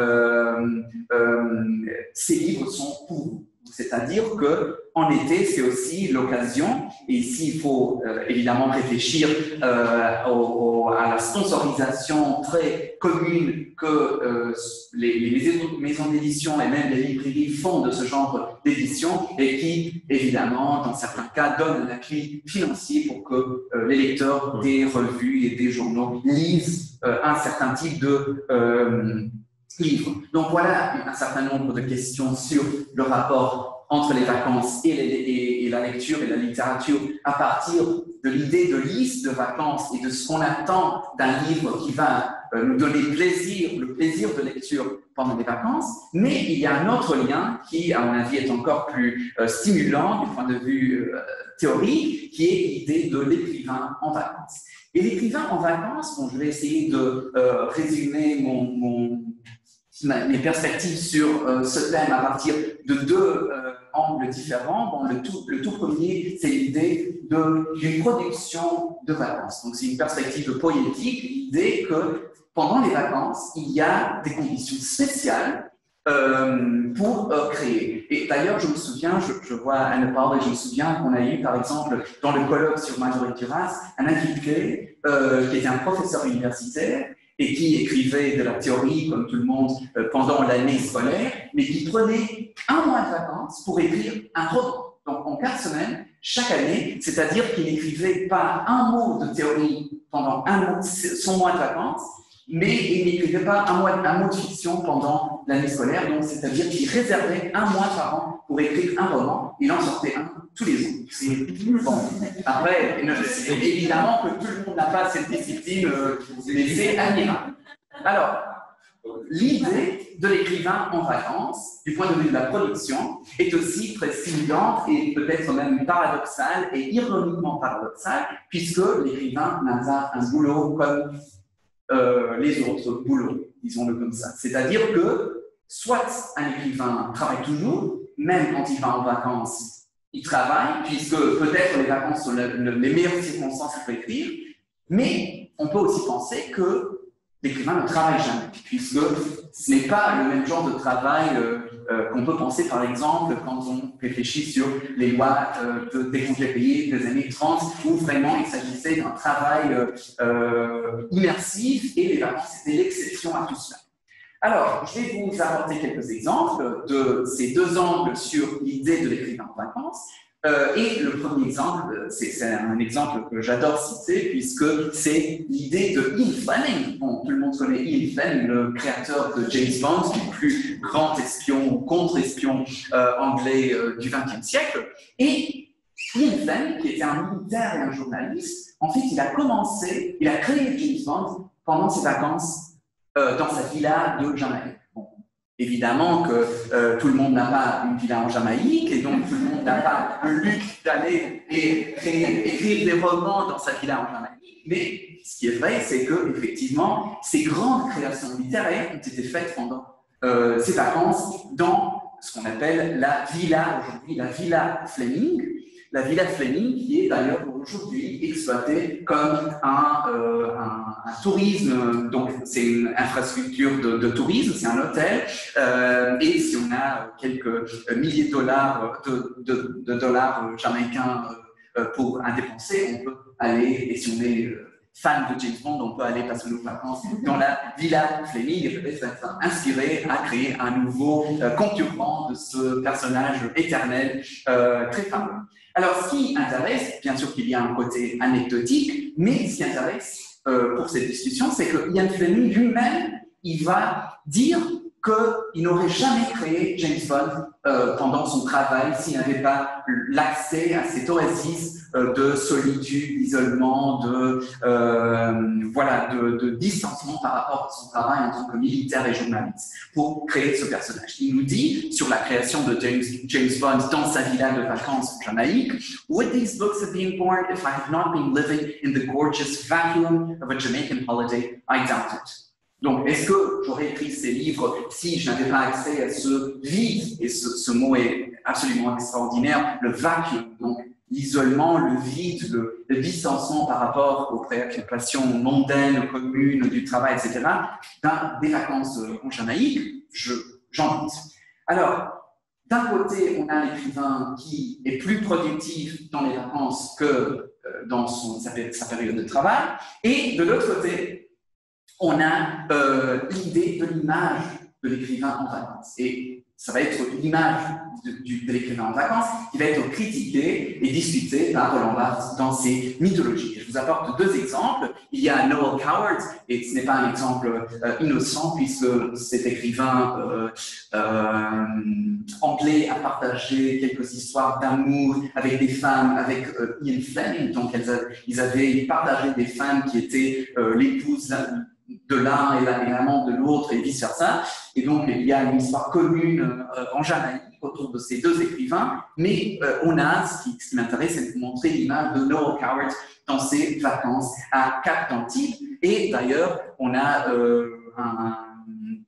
euh, euh, ces livres sont pour vous. C'est-à-dire qu'en été, c'est aussi l'occasion, et ici il faut euh, évidemment réfléchir euh, au, au, à la sponsorisation très commune que euh, les, les maisons d'édition et même les librairies font de ce genre d'édition et qui, évidemment, dans certains cas, donnent un appui financier pour que euh, les lecteurs des revues et des journaux lisent euh, un certain type de euh, livres. Donc voilà un certain nombre de questions sur le rapport entre les vacances et, les, et, et la lecture et la littérature à partir de l'idée de liste de vacances et de ce qu'on attend d'un livre qui va euh, nous donner plaisir, le plaisir de lecture pendant les vacances. Mais il y a un autre lien qui, à mon avis, est encore plus euh, stimulant du point de vue euh, théorique, qui est l'idée de l'écrivain en vacances. Et l'écrivain en vacances, bon, je vais essayer de euh, résumer mon, mon mes perspectives sur euh, ce thème à partir de deux euh, angles différents. Bon, le, tout, le tout premier, c'est l'idée d'une production de vacances. Donc, c'est une perspective poétique, l'idée que pendant les vacances, il y a des conditions spéciales euh, pour euh, créer. Et d'ailleurs, je me souviens, je, je vois Anne parle, et je me souviens qu'on a eu, par exemple, dans le colloque sur Marguerite Duras, un invité euh, qui était un professeur universitaire et qui écrivait de la théorie, comme tout le monde, euh, pendant l'année scolaire, mais qui prenait un mois de vacances pour écrire un roman. Donc, en quatre semaines, chaque année, c'est-à-dire qu'il n'écrivait pas un mot de théorie pendant un mois, son mois de vacances, mais il n'écrivait pas un, mois, un mot de fiction pendant l'année scolaire, donc c'est-à-dire qu'il réservait un mois par an pour écrire un roman, il en sortait un tous les jours. Bon. Après, évidemment que tout le monde n'a pas cette discipline, euh, mais c'est admirable. Alors, l'idée de l'écrivain en vacances, du point de vue de la production, est aussi très stimulante et peut-être même paradoxale et ironiquement paradoxale, puisque l'écrivain n'a pas un boulot comme Euh, les autres boulots, disons-le comme ça. C'est-à-dire que soit un écrivain travaille toujours, même quand il va en vacances, il travaille, puisque peut-être les vacances sont le, le, les meilleures circonstances pour écrire, mais on peut aussi penser que l'écrivain ne travaille jamais, puisque ce n'est pas le même genre de travail euh, euh, qu'on peut penser, par exemple, quand on réfléchit sur les lois euh, de, des congés payés des années trente, où vraiment il s'agissait d'un travail euh, euh, immersif, et les vacances étaient l'exception à tout cela. Alors, je vais vous apporter quelques exemples de ces deux angles sur l'idée de l'écrivain en vacances. Euh, et le premier exemple, c'est un exemple que j'adore citer, puisque c'est l'idée de Ian Fleming. Bon, tout le monde connaît Ian Fleming, le créateur de James Bond, le plus grand espion ou contre-espion euh, anglais euh, du vingtième siècle. Et Ian Fleming, qui était un militaire et un journaliste, en fait, il a commencé, il a créé James Bond pendant ses vacances euh, dans sa villa de Jamaïque. Évidemment que euh, tout le monde n'a pas une villa en Jamaïque et donc tout le monde n'a pas le luxe d'aller et créer, écrire des romans dans sa villa en Jamaïque. Mais ce qui est vrai, c'est que effectivement, ces grandes créations littéraires ont été faites pendant euh, ces vacances dans ce qu'on appelle la villa aujourd'hui, la villa Fleming. La villa Fleming qui est d'ailleurs aujourd'hui exploitée comme un, euh, un, un tourisme, donc c'est une infrastructure de, de tourisme, c'est un hôtel, euh, et si on a quelques milliers de dollars, de, de, de dollars jamaïcains euh, pour un dépenser, on peut aller, et si on est fan de James Bond, on peut aller passer nos vacances dans la villa Fleming et peut-être être inspiré à créer un nouveau euh, concurrent de ce personnage éternel euh, très fameux. Alors, ce qui intéresse, bien sûr qu'il y a un côté anecdotique, mais ce qui intéresse euh, pour cette discussion, c'est que Ian Fleming lui-même, il va dire qu'il n'aurait jamais créé James Bond euh, pendant son travail s'il n'avait pas l'accès à cet oasis euh, de solitude, d'isolement, de, euh, voilà, de, de distancement par rapport à son travail en tant que militaire et journaliste pour créer ce personnage. Il nous dit sur la création de James, James Bond dans sa villa de vacances en Jamaïque, « Would these books have been born if I had not been living in the gorgeous vacuum of a Jamaican holiday? I doubt it. » Donc, est-ce que j'aurais écrit ces livres si je n'avais pas accès à ce vide, et ce, ce mot est absolument extraordinaire, le vacuum, donc l'isolement, le vide, le, le distancement par rapport aux préoccupations mondaines, communes, du travail, et cetera, dans des vacances en Jamaïque, j'en doute. Alors, d'un côté, on a l'écrivain qui est plus productif dans les vacances que euh, dans son, sa, sa période de travail, et de l'autre côté, on a euh, l'idée de l'image de l'écrivain en vacances. Et ça va être l'image de, de, de l'écrivain en vacances qui va être critiquée et discutée par Roland Barthes dans ses mythologies. Je vous apporte deux exemples. Il y a Noel Coward, et ce n'est pas un exemple euh, innocent, puisque cet écrivain euh, euh, anglais a partagé quelques histoires d'amour avec des femmes, avec euh, Ian Fleming. Donc, elles a, ils avaient partagé des femmes qui étaient euh, l'épouses de l'un et l'amant de l'autre et vice-versa. Et donc, il y a une histoire commune euh, en Jamaïque autour de ces deux écrivains, mais euh, on a, ce qui, ce qui m'intéresse, c'est de vous montrer l'image de Noel Coward dans ses vacances à Cap d'Antibes. Et d'ailleurs, on a euh, un,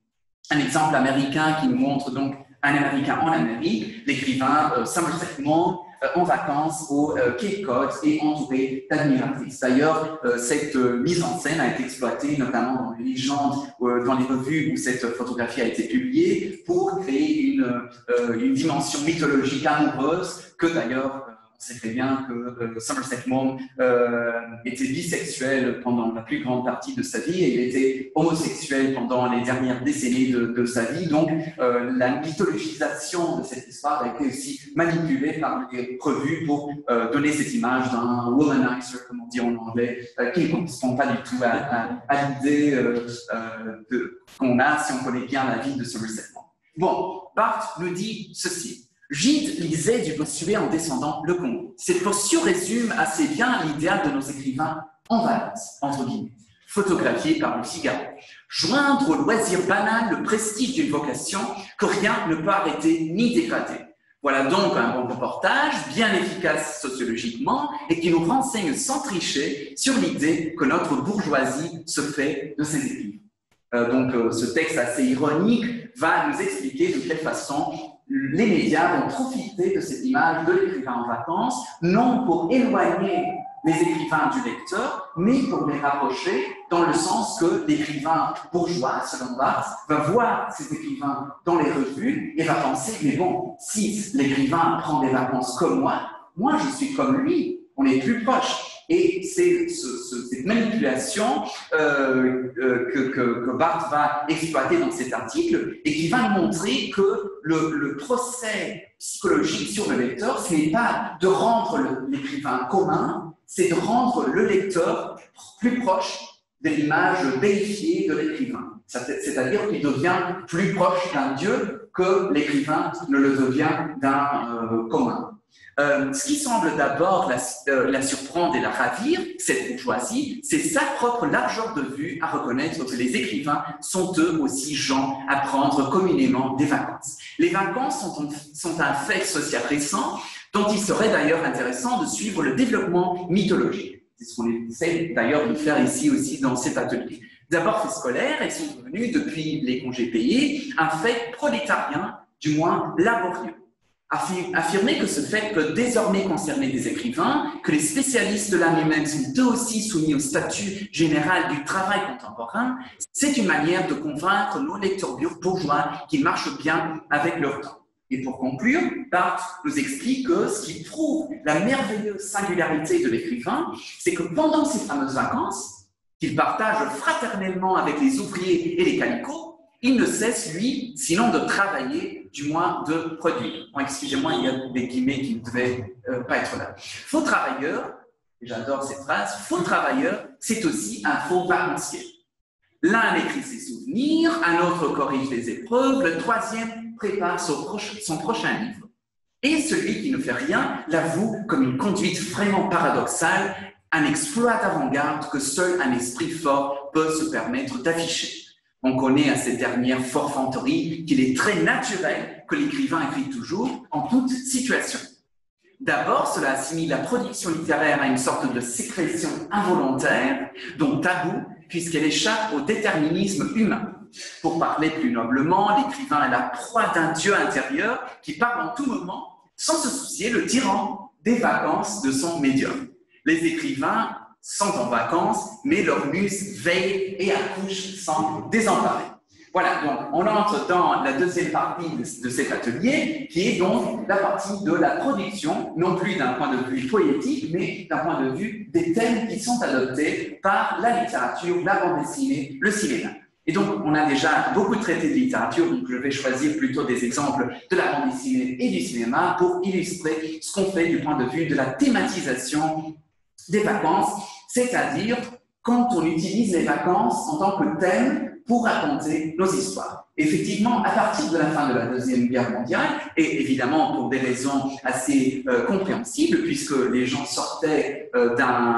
un exemple américain qui nous montre donc un Américain en Amérique, l'écrivain euh, Somerset Maugham, euh, en vacances au euh, Cape Cod et entouré d'admiratrices. D'ailleurs, euh, cette euh, mise en scène a été exploitée notamment dans les légendes, euh, dans les revues où cette photographie a été publiée, pour créer une, euh, une dimension mythologique amoureuse que d'ailleurs, euh, on sait très bien que euh, Somerset Maugham euh, était bisexuel pendant la plus grande partie de sa vie et il était homosexuel pendant les dernières décennies de, de sa vie. Donc, euh, la mythologisation de cette histoire a été aussi manipulée par les revues pour euh, donner cette image d'un womanizer, comme on dit en anglais, euh, qui ne correspond pas du tout à, à, à l'idée euh, euh, qu'on a si on connaît bien la vie de Somerset Maugham. Bon, Barthes nous dit ceci. Gide lisait du Bossuet en descendant le Congo. Cette posture résume assez bien l'idéal de nos écrivains en vacances, entre guillemets, photographiés par le Figaro. Joindre au loisir banal le prestige d'une vocation que rien ne peut arrêter ni dégrader. Voilà donc un bon reportage, bien efficace sociologiquement et qui nous renseigne sans tricher sur l'idée que notre bourgeoisie se fait de ses écrivains. Euh, donc euh, ce texte assez ironique va nous expliquer de quelle façon les médias vont profiter de cette image de l'écrivain en vacances, non pour éloigner les écrivains du lecteur, mais pour les rapprocher dans le sens que l'écrivain bourgeois, selon Barthes, va voir ces écrivains dans les revues et va penser, mais bon, si l'écrivain prend des vacances comme moi, moi je suis comme lui, on est plus proche. Et c'est ce, ce, cette manipulation euh, euh, que, que, que Barthes va exploiter dans cet article et qui va nous montrer que le, le procès psychologique sur le lecteur, ce n'est pas de rendre l'écrivain commun, c'est de rendre le lecteur plus proche de l'image béifiée de l'écrivain. C'est-à-dire qu'il devient plus proche d'un dieu que l'écrivain ne le devient d'un euh, commun. Euh, ce qui semble d'abord la, euh, la surprendre et la ravir, cette bourgeoisie, c'est sa propre largeur de vue à reconnaître que les écrivains sont eux aussi gens à prendre communément des vacances. Les vacances sont, sont un fait social récent dont il serait d'ailleurs intéressant de suivre le développement mythologique. C'est ce qu'on essaie d'ailleurs de faire ici aussi dans cet atelier. D'abord fait scolaire, elles sont devenues, depuis les congés payés, un fait prolétarien, du moins laborieux. Affirmer que ce fait peut désormais concerner des écrivains, que les spécialistes de l'âme humaine sont eux aussi soumis au statut général du travail contemporain, c'est une manière de convaincre nos lecteurs bourgeois qu'ils marchent bien avec leur temps. Et pour conclure, Barthes nous explique que ce qui prouve la merveilleuse singularité de l'écrivain, c'est que pendant ces fameuses vacances, qu'il partage fraternellement avec les ouvriers et les calicots, il ne cesse, lui, sinon de travailler, du moins de produire. Bon, excusez-moi, il y a des guillemets qui ne devaient euh, pas être là. Faux travailleur, et j'adore cette phrase, faux travailleur, c'est aussi un faux vacancier. L'un écrit ses souvenirs, un autre corrige les épreuves, le troisième prépare son, proche, son prochain livre. Et celui qui ne fait rien l'avoue comme une conduite vraiment paradoxale, un exploit d'avant-garde que seul un esprit fort peut se permettre d'afficher. On connaît à cette dernière forfanterie qu'il est très naturel que l'écrivain écrit toujours en toute situation. D'abord, cela assimile la production littéraire à une sorte de sécrétion involontaire, dont tabou, puisqu'elle échappe au déterminisme humain. Pour parler plus noblement, l'écrivain est la proie d'un dieu intérieur qui parle en tout moment, sans se soucier, le tyran des vacances de son médium. Les écrivains sont en vacances, mais leur muse veille et accouche sans désemparer. Voilà, donc on entre dans la deuxième partie de, de cet atelier, qui est donc la partie de la production, non plus d'un point de vue poétique, mais d'un point de vue des thèmes qui sont adoptés par la littérature, la bande dessinée, le cinéma. Et donc, on a déjà beaucoup traité de littérature, donc je vais choisir plutôt des exemples de la bande dessinée et du cinéma pour illustrer ce qu'on fait du point de vue de la thématisation des vacances, c'est-à-dire quand on utilise les vacances en tant que thème pour raconter nos histoires. Effectivement, à partir de la fin de la Deuxième Guerre mondiale, et évidemment pour des raisons assez euh, compréhensibles, puisque les gens sortaient euh,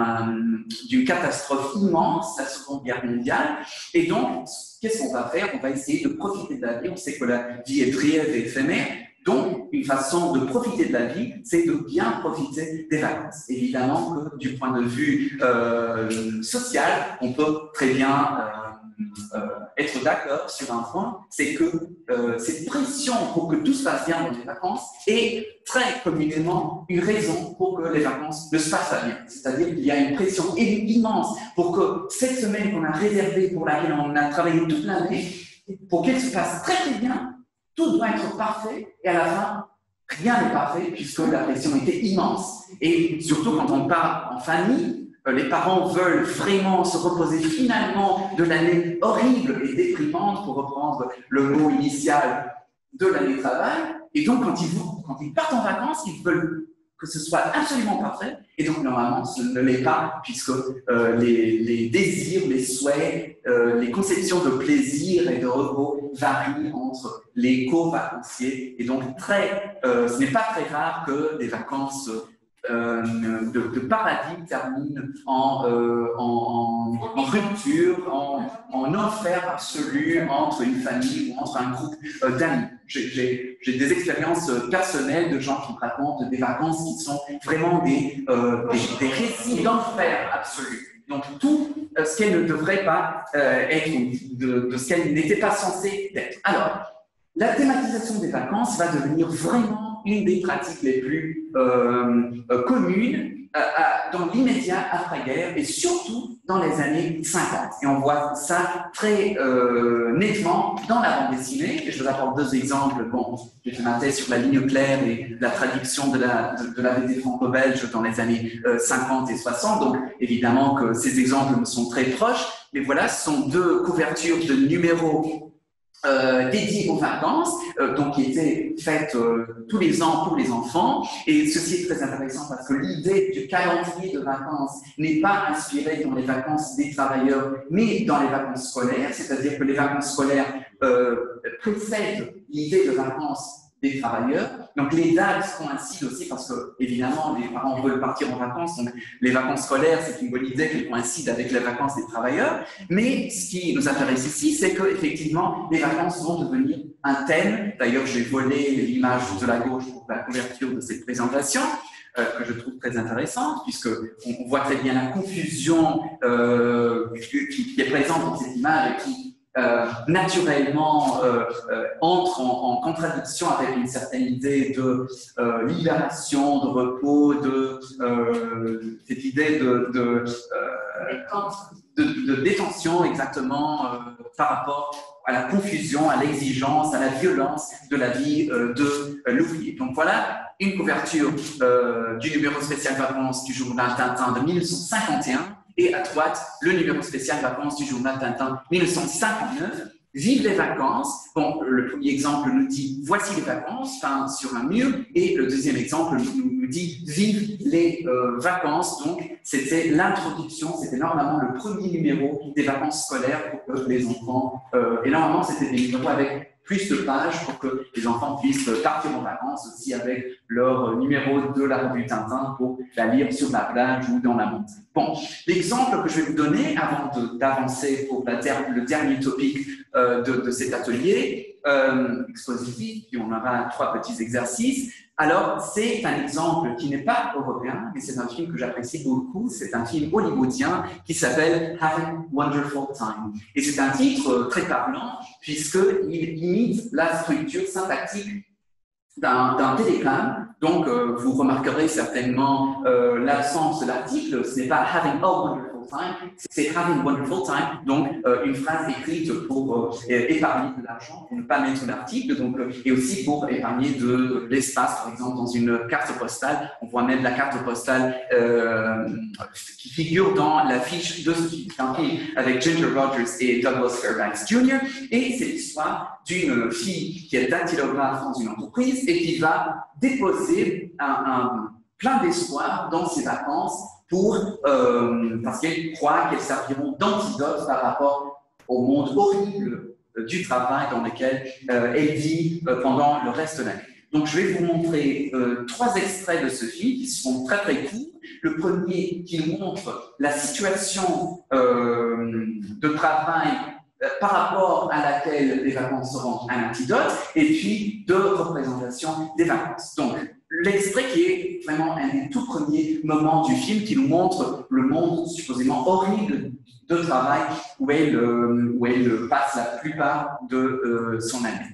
d'une catastrophe immense, la Seconde Guerre mondiale, et donc, qu'est-ce qu'on va faire? On va essayer de profiter de la vie. On sait que la vie est brève et éphémère, donc une façon de profiter de la vie, c'est de bien profiter des vacances. Évidemment que du point de vue euh, social, on peut très bien euh, euh, être d'accord sur un point, c'est que euh, cette pression pour que tout se passe bien dans les vacances est très communément une raison pour que les vacances ne se passent pas bien. C'est-à-dire qu'il y a une pression immense pour que cette semaine qu'on a réservée, pour laquelle on a travaillé toute l'année, pour qu'elle se passe très très bien, tout doit être parfait et à la fin, rien n'est parfait puisque la pression était immense. Et surtout quand on part en famille, les parents veulent vraiment se reposer finalement de l'année horrible et déprimante, pour reprendre le mot initial de l'année de travail. Et donc, quand ils, vont, quand ils partent en vacances, ils veulent que ce soit absolument parfait. Et donc, normalement, ce ne l'est pas, puisque euh, les, les désirs, les souhaits, euh, les conceptions de plaisir et de repos varient entre les co-vacanciers. Et donc, très, euh, ce n'est pas très rare que des vacances Euh, de, de paradis termine en, euh, en, en, en rupture, en, en enfer absolu entre une famille ou entre un groupe euh, d'amis. J'ai des expériences personnelles de gens qui me racontent des vacances qui sont vraiment des, euh, des, des récits d'enfer absolu. Donc tout euh, ce qu'elle ne devrait pas euh, être, de, de ce qu'elle n'était pas censée être. Alors, la thématisation des vacances va devenir vraiment une des pratiques les plus euh, euh, communes euh, à, dans l'immédiat après-guerre et surtout dans les années cinquante. Et on voit ça très euh, nettement dans la bande dessinée. Et je vous apporte deux exemples. Bon, j'ai fait ma thèse sur la ligne claire et la traduction de la, de, de la B D franco-belge dans les années euh, cinquante et soixante. Donc évidemment que ces exemples me sont très proches. Mais voilà, ce sont deux couvertures de numéros Euh, dédié aux vacances, euh, donc qui étaient faites euh, tous les ans pour les enfants. Et ceci est très intéressant parce que l'idée du calendrier de vacances n'est pas inspirée dans les vacances des travailleurs, mais dans les vacances scolaires, c'est-à-dire que les vacances scolaires euh, précèdent l'idée de vacances des travailleurs. Donc les dates coïncident aussi parce que, évidemment, les parents veulent partir en vacances, donc les vacances scolaires, c'est une bonne idée qu'elles coïncident avec les vacances des travailleurs. Mais ce qui nous intéresse ici, c'est qu'effectivement, les vacances vont devenir un thème. D'ailleurs, j'ai volé l'image de la gauche pour la couverture de cette présentation, euh, que je trouve très intéressante, puisqu'on on voit très bien la confusion euh, qui, qui est présente dans cette image et qui Euh, naturellement euh, euh, entre en, en contradiction avec une certaine idée de euh, libération, de repos, de euh, cette idée de, de, euh, de, de détention exactement euh, par rapport à la confusion, à l'exigence, à la violence de la vie euh, de euh, l'ouvrier. Donc voilà une couverture euh, du numéro spécial vacances du journal Tintin de mille neuf cent cinquante et un. Et à droite, le numéro spécial vacances du journal Tintin mille neuf cent cinquante-neuf. Vive les vacances. Bon, le premier exemple nous dit voici les vacances, peint sur un mur. Et le deuxième exemple nous, nous dit vive les euh, vacances. Donc, c'était l'introduction, c'était normalement le premier numéro des vacances scolaires pour que les enfants. Euh, et normalement, c'était des numéros avec plus de pages pour que les enfants puissent partir en vacances aussi avec leur numéro de la revue Tintin pour la lire sur la plage ou dans la montagne. Bon, l'exemple que je vais vous donner avant d'avancer pour la der le dernier topic euh, de, de cet atelier euh, expositif, puis on aura trois petits exercices. Alors, c'est un exemple qui n'est pas européen, mais c'est un film que j'apprécie beaucoup. C'est un film hollywoodien qui s'appelle Having Wonderful Time. Et c'est un titre très parlant puisqu'il imite la structure syntaxique d'un télégramme. Donc, euh, vous remarquerez certainement euh, l'absence de l'article. Ce n'est pas Having a Wonderful Time, c'est Having Wonderful Time. Donc, euh, une phrase écrite pour euh, épargner de l'argent, pour ne pas mettre l'article, donc euh, et aussi pour épargner de l'espace. Par exemple, dans une carte postale, on voit même la carte postale euh, qui figure dans la fiche de ce film. C'est un film avec Ginger Rogers et Douglas Fairbanks junior Et c'est l'histoire d'une fille qui est dactylographe dans une entreprise et qui va déposer un, un plein d'espoir dans ses vacances pour, euh, parce qu'elle croit qu'elles serviront d'antidote par rapport au monde horrible euh, du travail dans lequel euh, elle vit euh, pendant le reste de l'année. Donc, je vais vous montrer euh, trois extraits de ce film qui sont très très courts. Le premier qui montre la situation euh, de travail par rapport à laquelle les vacances seront un antidote, et puis deux représentations des vacances. Donc, l'extrait qui est vraiment un des tout premiers moments du film qui nous montre le monde supposément horrible de travail où elle, euh, où elle passe la plupart de euh, son année.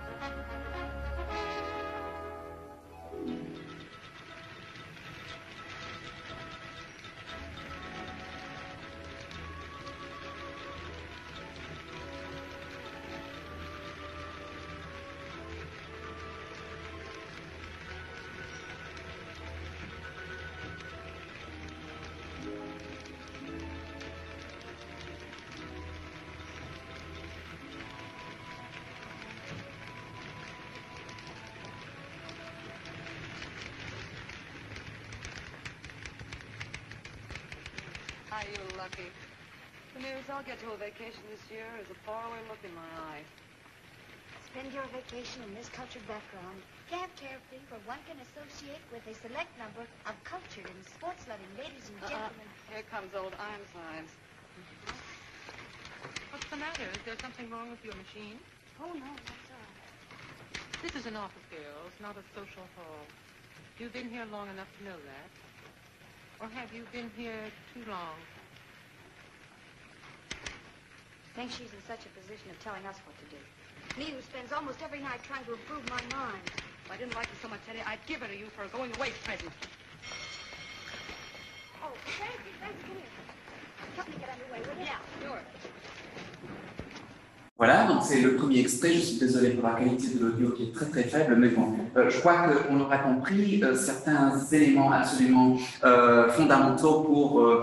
Are you lucky? The nearest I'll get to a vacation this year is a faraway look in my eye. Spend your vacation in this cultured background. Camp Carefree, where one can associate with a select number of cultured and sports-loving ladies and gentlemen. Uh-uh. Here comes old Ironsides. What's the matter? Is there something wrong with your machine? Oh, no, that's all right. This is an office, girls, not a social hall. You've been here long enough to know that. Or have you been here too long? Think she's in such a position of telling us what to do. Me, who spends almost every night trying to improve my mind. If I didn't like you so much, Eddie, I'd give it to you for a going-away present. Oh, Francie, Francie, come here. Help me get underway, will you? Yeah, sure. Voilà, donc c'est le premier extrait. Je suis désolé pour la qualité de l'audio qui est très très faible, mais bon, euh, je crois qu'on aura compris euh, certains éléments absolument euh, fondamentaux pour euh,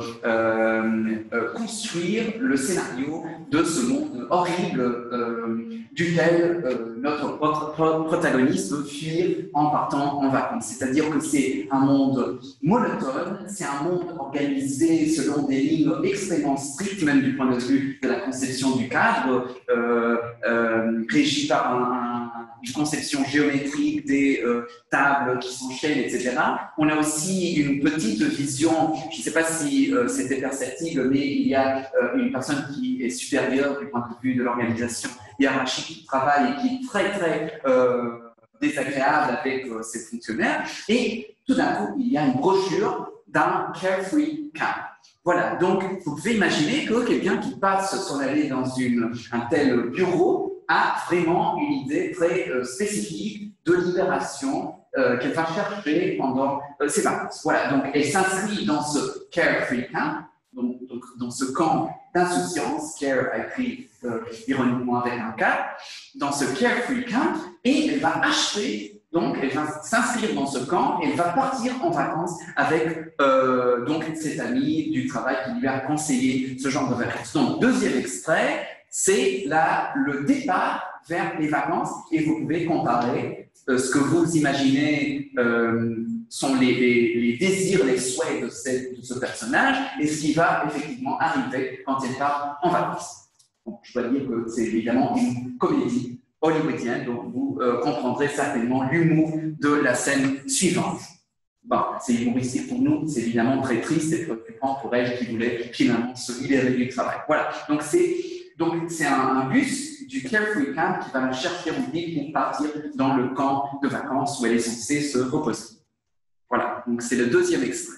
euh, construire le scénario de ce monde horrible euh, duquel euh, notre pro protagoniste veut fuir en partant en vacances. C'est-à-dire que c'est un monde monotone, c'est un monde organisé selon des lignes extrêmement strictes, même du point de vue de la conception du cadre, euh, euh, régi par un, un, une conception géométrique des euh, tables qui s'enchaînent, et cetera. On a aussi une petite vision, je ne sais pas si euh, c'était perceptible, mais il y a euh, une personne qui est supérieure du point de vue de l'organisation hiérarchique du travail et qui est très très euh, désagréable avec euh, ses fonctionnaires. Et tout d'un coup, il y a une brochure d'un Carefree Camp. Voilà, donc vous pouvez imaginer que quelqu'un qui passe son année dans une, un tel bureau a vraiment une idée très euh, spécifique de libération euh, qu'elle va chercher pendant euh, ses vacances. Voilà, donc elle s'inscrit dans ce Carefree Camp, donc, donc dans ce camp d'insouciance, Care a écrit euh, ironiquement avec un K, dans ce Carefree Camp, et elle va acheter. Donc, elle va s'inscrire dans ce camp et elle va partir en vacances avec euh, donc cette amie du travail qui lui a conseillé ce genre de vacances. Donc, deuxième extrait, c'est le départ vers les vacances et vous pouvez comparer euh, ce que vous imaginez euh, sont les, les, les désirs, les souhaits de, cette, de ce personnage et ce qui va effectivement arriver quand elle part en vacances. Donc, je dois dire que c'est évidemment une comédie hollywoodienne, donc vous euh, comprendrez certainement l'humour de la scène suivante. Bon, c'est humoristique pour nous, c'est évidemment très triste et préoccupant pour elle qui voulait finalement se libérer du travail. Voilà, donc c'est donc c'est un, un bus du Carefree Camp qui va la chercher en ville pour partir dans le camp de vacances où elle est censée se reposer. Voilà, donc c'est le deuxième extrait.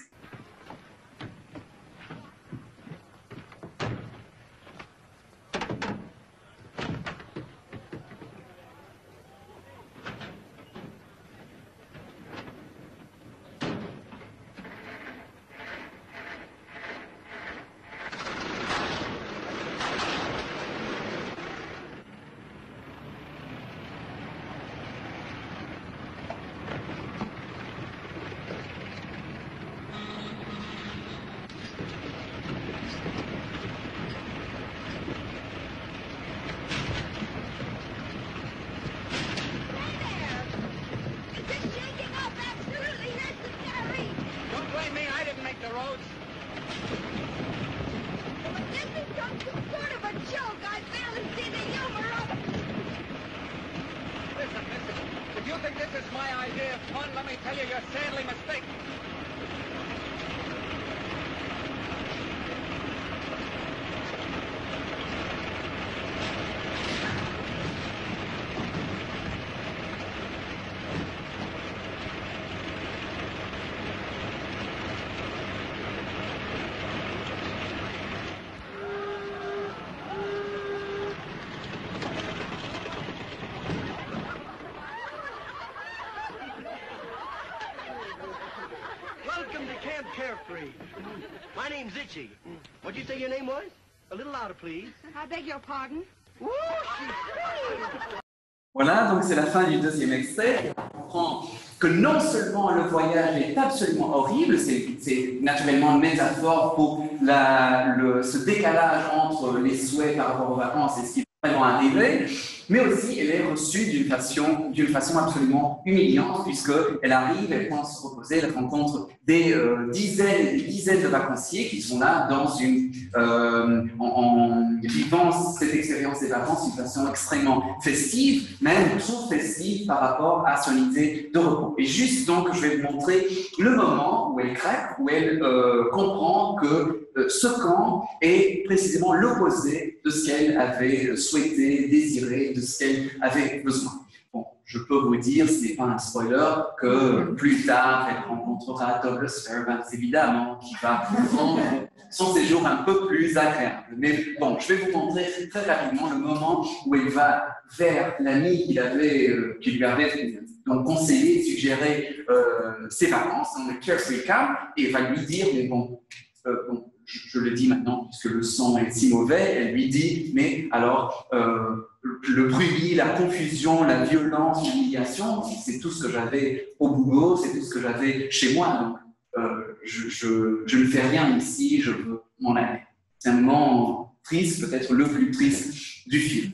afraid. My name's Itchy. What'd you say your name was? A little louder, please. I beg your pardon? Woo, she's Voilà, donc c'est la fin du deuxième extrait. On comprend que non seulement le voyage est absolument horrible, c'est naturellement une métaphore pour la, le, ce décalage entre les souhaits par rapport aux vacances et ce qui va vraiment arriver, mais aussi elle est reçue d'une façon, d'une façon absolument humiliante, puisqu'elle arrive, elle pense se reposer, elle rencontre des euh, dizaines et des dizaines de vacanciers qui sont là dans une, euh, en, en vivant cette expérience des vacances d'une façon extrêmement festive, même trop festive par rapport à son idée de repos. Et juste donc, je vais vous montrer le moment où elle craque, où elle euh, comprend que euh, ce camp est précisément l'opposé de ce qu'elle avait souhaité, désiré, de ce qu'elle avait besoin. Bon, je peux vous dire, ce n'est pas un spoiler, que plus tard, elle rencontrera Douglas Fairbanks, évidemment, qui va rendre son séjour un peu plus agréable. Mais bon, je vais vous montrer très rapidement le moment où elle va vers l'ami qu'il avait, euh, qui lui avait donc conseillé, suggéré euh, ses vacances, dans le Carefree Camp, et va lui dire, mais bon, euh, bon je, je le dis maintenant, puisque le son est si mauvais, elle lui dit, mais alors, euh, le bruit, la confusion, la violence, l'humiliation, c'est tout ce que j'avais au boulot, c'est tout ce que j'avais chez moi. Donc, euh, je, je, je ne fais rien ici, je veux m'en aller. C'est un moment triste, peut-être le plus triste du film.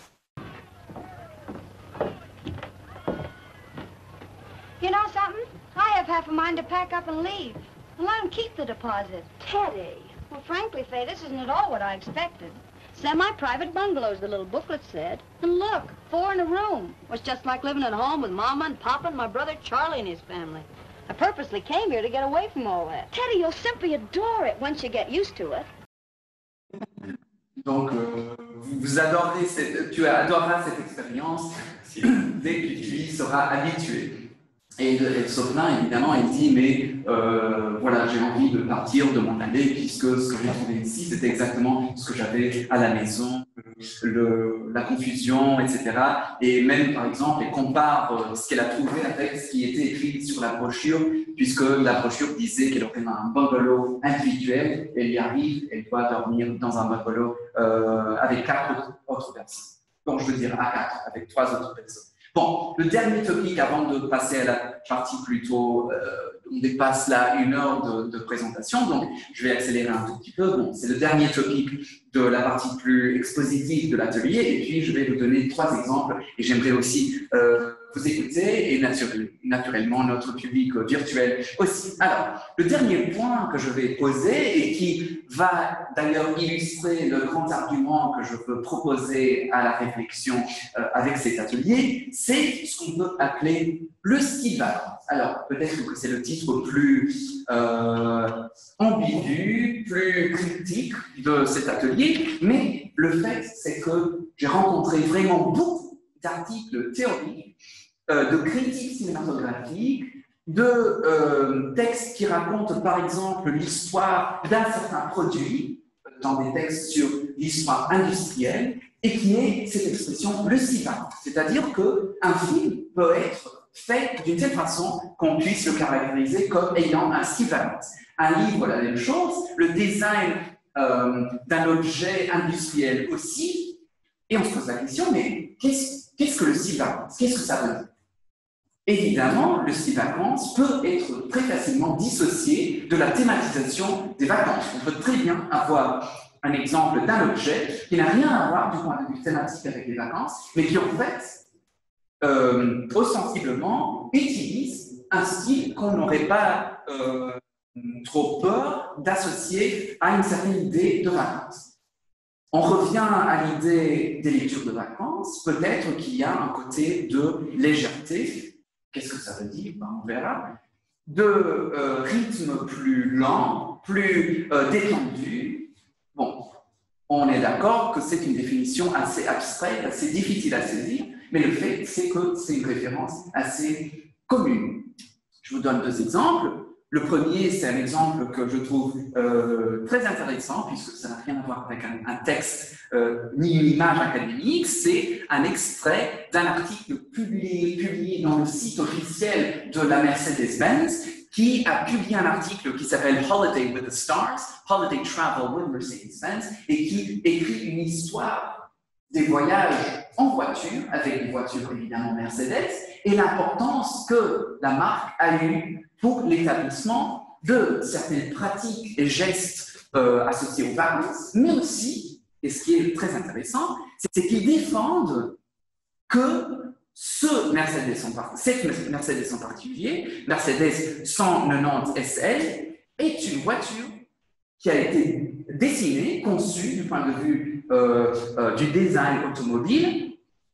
You know something? I have half a mind to pack up and leave. And let him keep the deposit. Teddy. Well, frankly, Faye, this isn't at all what I expected. Semi-private bungalows, the little booklet said. And look, four in a room. It was just like living at home with Mama and Papa and my brother Charlie and his family. I purposely came here to get away from all that. Teddy, you'll simply adore it once you get used to it. Donc, euh, vous adorez cette, tu adoreras cette expérience dès que tu y seras habitué. Et elle se plaint, évidemment, elle dit, mais euh, voilà, j'ai envie de partir, de m'en aller, puisque ce que j'ai trouvé ici, c'était exactement ce que j'avais à la maison, le, la confusion, et cetera. Et même, par exemple, elle compare euh, ce qu'elle a trouvé avec ce qui était écrit sur la brochure, puisque la brochure disait qu'elle aurait un bungalow individuel, elle y arrive, elle doit dormir dans un bungalow euh, avec quatre autres, autres personnes. Donc, je veux dire à quatre, avec trois autres personnes. Bon, le dernier topic, avant de passer à la partie plutôt, euh, on dépasse là une heure de, de présentation, donc je vais accélérer un tout petit peu. Bon, c'est le dernier topic de la partie plus expositive de l'atelier, et puis je vais vous donner trois exemples, et j'aimerais aussi euh, vous écouter, et naturel, naturellement notre public virtuel aussi. Alors, le dernier point que je vais poser, et qui va d'ailleurs illustrer le grand argument que je peux proposer à la réflexion euh, avec cet atelier, c'est ce qu'on peut appeler le style vacances. Alors, peut-être que c'est le titre plus euh, ambigu, plus critique de cet atelier, mais le fait, c'est que j'ai rencontré vraiment beaucoup d'articles théoriques, euh, de critiques cinématographiques, de euh, textes qui racontent par exemple l'histoire d'un certain produit, dans des textes sur l'histoire industrielle, et qui est cette expression le style vacances. C'est-à-dire qu'un film peut être fait d'une telle façon qu'on puisse le caractériser comme ayant un style vacances. Un livre, la même chose, le design euh, d'un objet industriel aussi, et on se pose la question, mais qu'est-ce qu'est-ce que le style vacances? Qu'est-ce que ça veut dire? Évidemment, le style vacances peut être très facilement dissocié de la thématisation des vacances. On peut très bien avoir un exemple d'un objet qui n'a rien à voir du point de vue thématique avec les vacances, mais qui en fait, euh, ostensiblement, utilise un style qu'on n'aurait pas euh, trop peur d'associer à une certaine idée de vacances. On revient à l'idée des lectures de vacances, peut-être qu'il y a un côté de légèreté. Qu'est-ce que ça veut dire? Ben, on verra. De euh, rythme plus lent, plus euh, détendu. Bon, on est d'accord que c'est une définition assez abstraite, assez difficile à saisir, mais le fait, c'est que c'est une référence assez commune. Je vous donne deux exemples. Le premier, c'est un exemple que je trouve euh, très intéressant, puisque ça n'a rien à voir avec un, un texte euh, ni une image académique. C'est un extrait d'un article publié, publié dans le site officiel de la Mercedes-Benz qui a publié un article qui s'appelle Holiday with the Stars, Holiday Travel with Mercedes-Benz, et qui écrit une histoire des voyages en voiture, avec des voitures évidemment Mercedes, et l'importance que la marque a eue pour l'établissement de certaines pratiques et gestes euh, associés aux vacances, mais aussi, et ce qui est très intéressant, c'est qu'ils défendent que ce Mercedes en par... cette Mercedes en particulier, Mercedes cent quatre-vingt-dix S L, est une voiture qui a été dessinée, conçue du point de vue euh, euh, du design automobile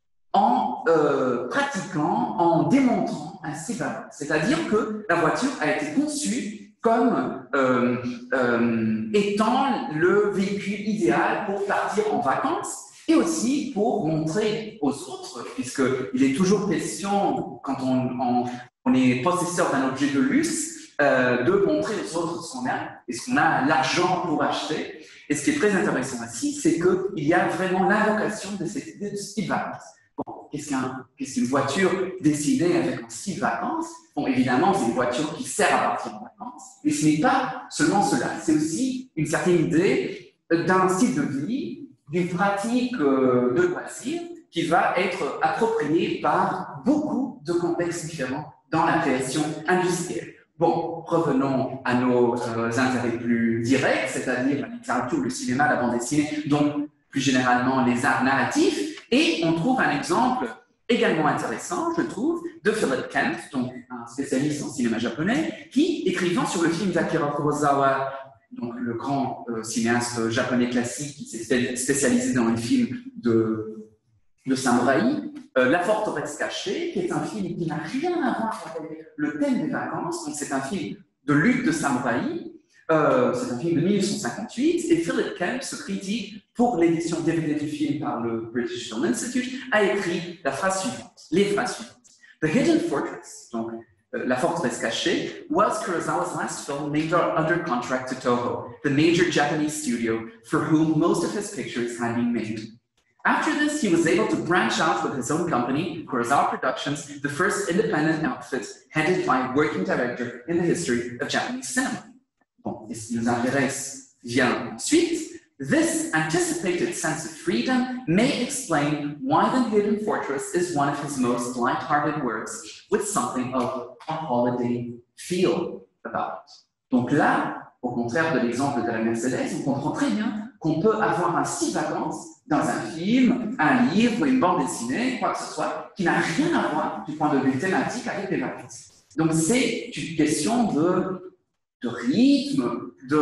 en euh, pratiquant, en démontrant un cyberpunk. C'est-à-dire que la voiture a été conçue comme euh, euh, étant le véhicule idéal pour partir en vacances et aussi pour montrer aux autres, puisqu'il est toujours question, quand on, on, on est possesseur d'un objet de luxe, euh, de montrer aux autres ce qu'on a et ce qu'on a l'argent pour acheter. Et ce qui est très intéressant ici, c'est qu'il y a vraiment l'invocation de cette idée de style vacances. Bon, qu'est-ce qu'un, qu'est-ce qu'une voiture dessinée avec un style vacances? Bon, évidemment, c'est une voiture qui sert à partir en vacances, mais ce n'est pas seulement cela. C'est aussi une certaine idée d'un style de vie, d'une pratique euh, de loisirs qui va être appropriée par beaucoup de contextes différents dans la création industrielle. Bon, revenons à nos euh, intérêts plus directs, c'est-à-dire la littérature, le cinéma, la bande dessinée, donc plus généralement les arts narratifs. Et on trouve un exemple également intéressant, je trouve, de Philip Kent, donc un spécialiste en cinéma japonais, qui, écrivant sur le film d'Akira Kurosawa, donc le grand euh, cinéaste japonais classique qui s'est spécialisé dans les films de, de samouraï, euh, La forteresse cachée, qui est un film qui n'a rien à voir avec le thème des vacances, donc c'est un film de lutte de samouraï. Euh, c'est un film de mille neuf cent cinquante-huit et Philip Kent, ce critique pour l'édition D V D du film par le British Film Institute, a écrit la phrase suivante, les phrases suivantes. The Hidden Fortress, donc euh, la forteresse cachée, was Kurosawa's last film made under contract to Toho, the major Japanese studio for whom most of his pictures had been made. After this, he was able to branch out with his own company, Kurosawa Productions, the first independent outfit headed by a working director in the history of Japanese cinema. Bon, et ce qui nous intéresse vient ensuite. This anticipated sense of freedom may explain why The Hidden Fortress is one of his most light-hearted works, with something of a holiday feel about it. Donc là, au contraire de l'exemple de la Mercedes, on comprend très bien qu'on peut avoir un style vacances dans un film, un livre, une bande dessinée, quoi que ce soit, qui n'a rien à voir du point de vue thématique avec les vacances. Donc c'est une question de de rythme, de,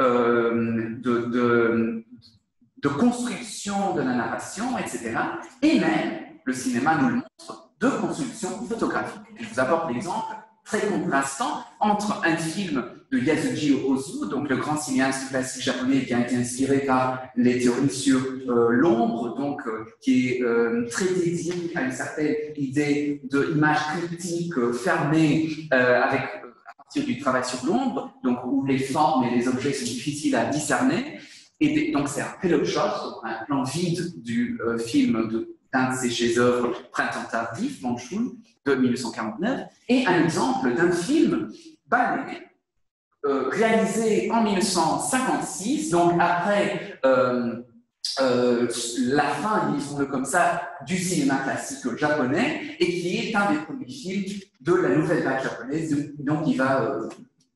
euh, de, de, de construction de la narration, et cetera. Et même, le cinéma nous le montre, de construction photographique. Je vous apporte l'exemple très contrastant entre un film de Yasuji Ozu, donc le grand cinéaste classique japonais qui a été inspiré par les théories sur euh, l'ombre, donc euh, qui est euh, très dédié à une certaine idée d'image critique euh, fermée euh, avec du travail sur l'ombre, donc où les formes et les objets sont difficiles à discerner. Et donc c'est un pillow shot, un plan vide du euh, film d'un de, de ses chefs-d'œuvre, Printemps tardif, Manchun, de mille neuf cent quarante-neuf, et un exemple d'un film ballet euh, réalisé en mille neuf cent cinquante-six, donc après euh, euh, la fin, disons-le comme ça, du cinéma classique japonais, et qui est un des premiers films de la nouvelle vague japonaise, donc il va euh,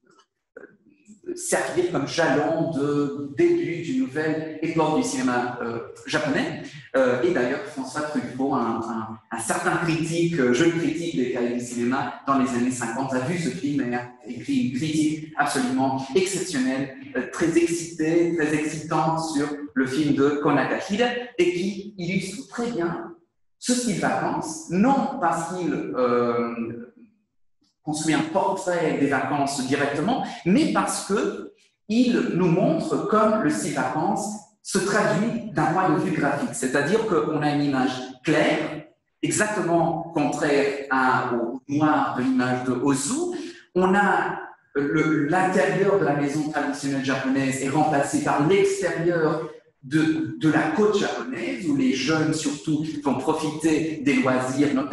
servir comme jalon de début d'une nouvelle époque du cinéma euh, japonais. Euh, et d'ailleurs, François Truffaut, un, un, un certain critique, euh, jeune critique des cahiers du cinéma dans les années cinquante, a vu ce film et a écrit une critique absolument exceptionnelle, euh, très excitée, très excitante sur le film de Konakahira, et qui illustre très bien ce style vacances, non parce qu'il euh, construit un portrait des vacances directement, mais parce qu'il nous montre comme le style vacances se traduit d'un point de vue graphique. C'est-à-dire qu'on a une image claire, exactement contraire à, au noir de l'image de Ozu. On a l'intérieur de la maison traditionnelle japonaise est remplacé par l'extérieur de, de la côte japonaise, où les jeunes surtout vont profiter des loisirs, notamment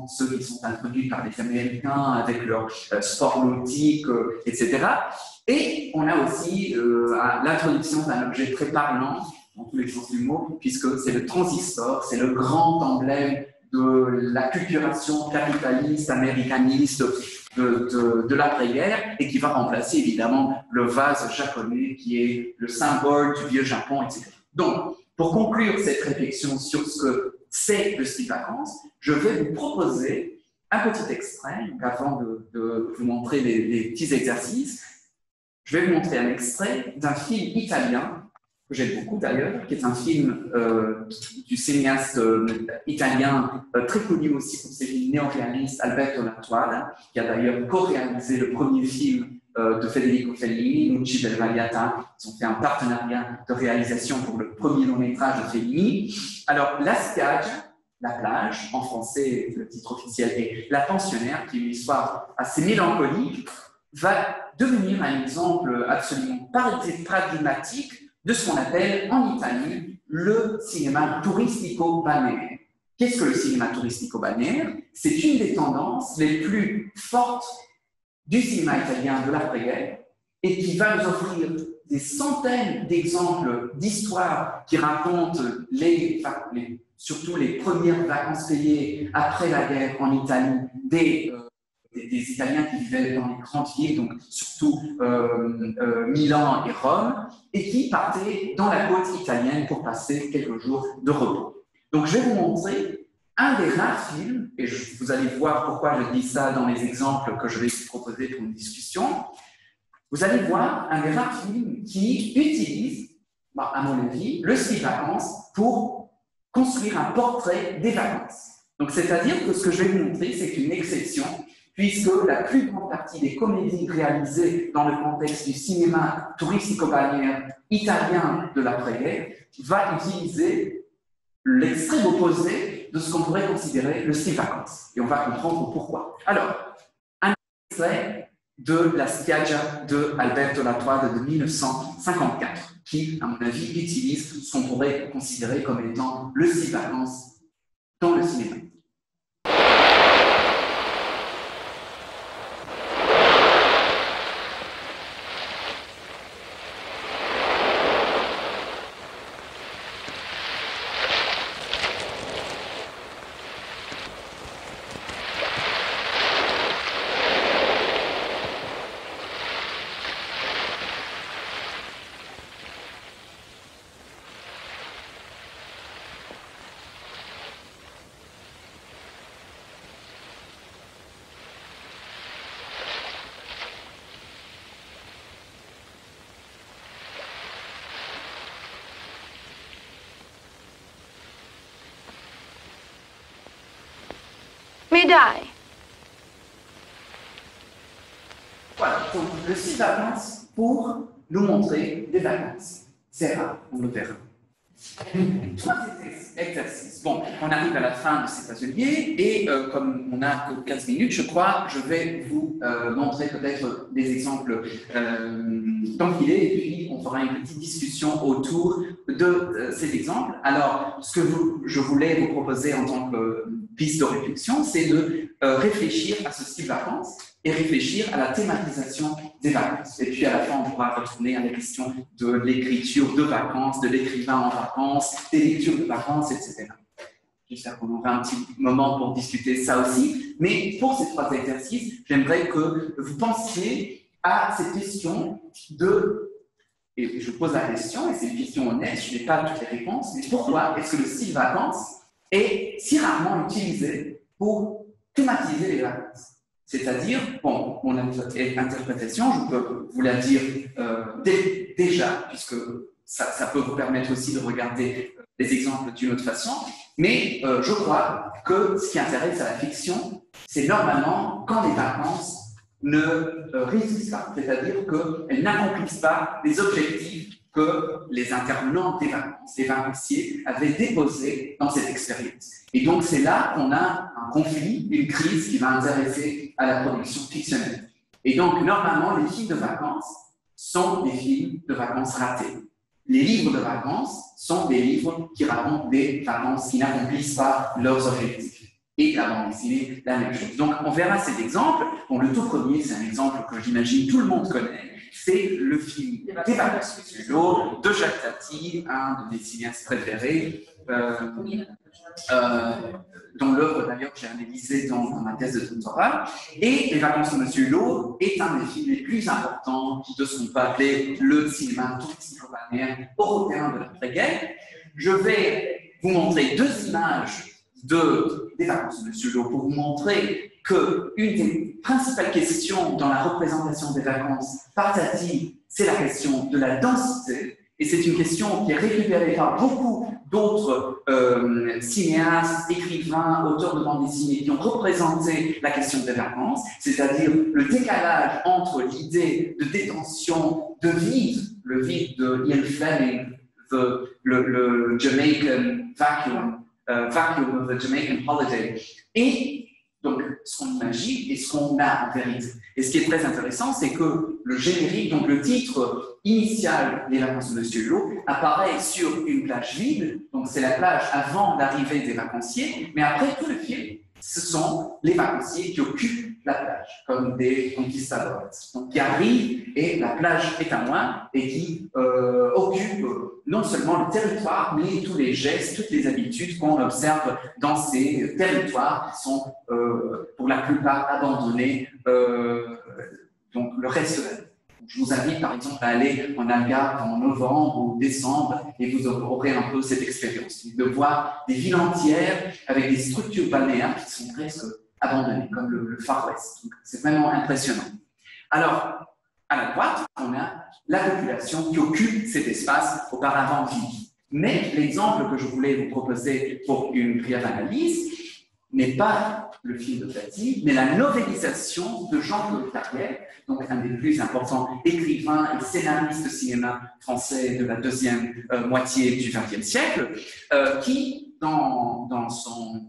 ceux qui sont introduits par les Américains avec leur euh, sport nautique, euh, et cetera. Et on a aussi euh, l'introduction d'un objet très parlant, dans tous les sens du mot, puisque c'est le transistor, c'est le grand emblème de l'acculturation capitaliste, américaniste de, de, de l'après-guerre, et qui va remplacer évidemment le vase japonais qui est le symbole du vieux Japon, et cetera. Donc, pour conclure cette réflexion sur ce que c'est le style vacances, je vais vous proposer un petit extrait, donc avant de, de vous montrer les, les petits exercices. Je vais vous montrer un extrait d'un film italien, que j'aime beaucoup d'ailleurs, qui est un film euh, du cinéaste euh, italien euh, très connu aussi pour ses films néo-réalistes, Alberto Lattuada, qui a d'ailleurs co-réalisé le premier film euh, de Federico Fellini, Nucci del Magliata. Ils ont fait un partenariat de réalisation pour le premier long-métrage de Fellini. Alors, La Spiaggia, la plage, en français, le titre officiel est La pensionnaire, qui est une histoire assez mélancolique, va devenir un exemple absolument paradigmatique de ce qu'on appelle en Italie le cinéma touristico-balnéaire. Qu'est-ce que le cinéma touristico-balnéaire? C'est une des tendances les plus fortes du cinéma italien de l'après-guerre et qui va nous offrir des centaines d'exemples d'histoires qui racontent les, enfin, les, surtout les premières vacances payées après la guerre en Italie des euh, Des, des Italiens qui vivaient dans les grandes villes, donc surtout euh, euh, Milan et Rome, et qui partaient dans la côte italienne pour passer quelques jours de repos. Donc je vais vous montrer un des rares films, et je, vous allez voir pourquoi je dis ça dans les exemples que je vais vous proposer pour une discussion. Vous allez voir un des rares films qui utilise, bah, à mon avis, le style vacances pour construire un portrait des vacances. Donc c'est-à-dire que ce que je vais vous montrer, c'est une exception, puisque la plus grande partie des comédies réalisées dans le contexte du cinéma touristico-balnéaire italien de l'après-guerre va utiliser l'extrême opposé de ce qu'on pourrait considérer le style vacances. Et on va comprendre pourquoi. Alors, un extrait de La Spiaggia de Alberto Lattuada de mille neuf cent cinquante-quatre, qui, à mon avis, utilise ce qu'on pourrait considérer comme étant le style vacances dans le cinéma. Die. Voilà, donc le style vacances pour nous montrer des vacances. C'est rare, on le verra. Trois exercices. Bon, on arrive à la fin de cet atelier et euh, comme on n'a que quinze minutes, je crois, je vais vous euh, montrer peut-être des exemples euh, d'empilés et puis on fera une petite discussion autour de euh, ces exemples. Alors, ce que vous, je voulais vous proposer en tant que euh, piste de réflexion, c'est de euh, réfléchir à ce style vacances et réfléchir à la thématisation des vacances. Et puis à la fin, on pourra retourner à la question de l'écriture de vacances, de l'écrivain en vacances, des lectures de vacances, et cetera. J'espère qu'on aura un petit moment pour discuter ça aussi. Mais pour ces trois exercices, j'aimerais que vous pensiez à cette question de, et je pose la question, et c'est une question honnête, je n'ai pas toutes les réponses, mais pourquoi est-ce que le style vacances est si rarement utilisé pour thématiser les vacances? C'est-à-dire, bon, mon interprétation, je peux vous la dire euh, dé, déjà, puisque ça, ça peut vous permettre aussi de regarder les exemples d'une autre façon, mais euh, je crois que ce qui intéresse à la fiction, c'est normalement quand les vacances ne euh, réussissent pas, c'est-à-dire qu'elles n'accomplissent pas les objectifs que les intervenants des vacances, les vacanciers, avaient déposés dans cette expérience. Et donc, c'est là qu'on a un conflit, une crise qui va intéresser à la production fictionnelle. Et donc, normalement, les films de vacances sont des films de vacances ratés. Les livres de vacances sont des livres qui racontent des vacances qui n'accomplissent pas leurs objectifs. Et la bande dessinée, la même chose. Donc, on verra ces exemples. Bon, le tout premier, c'est un exemple que j'imagine tout le monde connaît. C'est le film Des vacances de Monsieur Hulot de Jacques Tati, un de mes cinéastes préférés, euh, euh, dont l'œuvre d'ailleurs j'ai analysée dans, dans ma thèse de doctorat. Et Les vacances de Monsieur Hulot est un des films les plus importants de ce qu'on peut appeler le cinéma contemporain européen de l'après-guerre. Je vais vous montrer deux images de Des vacances de Monsieur Hulot pour vous montrer qu'une des principales questions dans la représentation des vacances par Tati, c'est la question de la densité. Et c'est une question qui est récupérée par beaucoup d'autres euh, cinéastes, écrivains, auteurs de bande dessinée qui ont représenté la question des vacances, c'est-à-dire le décalage entre l'idée de détention, de vide, le vide de Ian Fleming, the, le, le Jamaican vacuum, uh, vacuum of the Jamaican holiday, et donc ce qu'on imagine et ce qu'on a en vérité. Et ce qui est très intéressant, c'est que le générique, donc le titre initial des vacances de Monsieur Hulot, apparaît sur une plage vide, donc c'est la plage avant l'arrivée des vacanciers, mais après tout le film, ce sont les vacanciers qui occupent la plage, comme des conquistadors, donc qui arrivent et la plage est à moi et qui euh, occupent non seulement le territoire, mais tous les gestes, toutes les habitudes qu'on observe dans ces territoires qui sont euh, pour la plupart abandonnés euh, donc le reste de l'année. Je vous invite par exemple à aller en Algarve en novembre ou décembre et vous aurez un peu cette expérience de voir des villes entières avec des structures balnéaires qui sont presque abandonnées, comme le, le Far West. C'est vraiment impressionnant. Alors, à la droite, on a la population qui occupe cet espace auparavant vide. Mais l'exemple que je voulais vous proposer pour une brève analyse n'est pas le film de Tati, mais la novélisation de Jean-Claude Carrière, donc un des plus importants écrivains et scénaristes de cinéma français de la deuxième euh, moitié du vingtième siècle, euh, qui, dans, dans, son,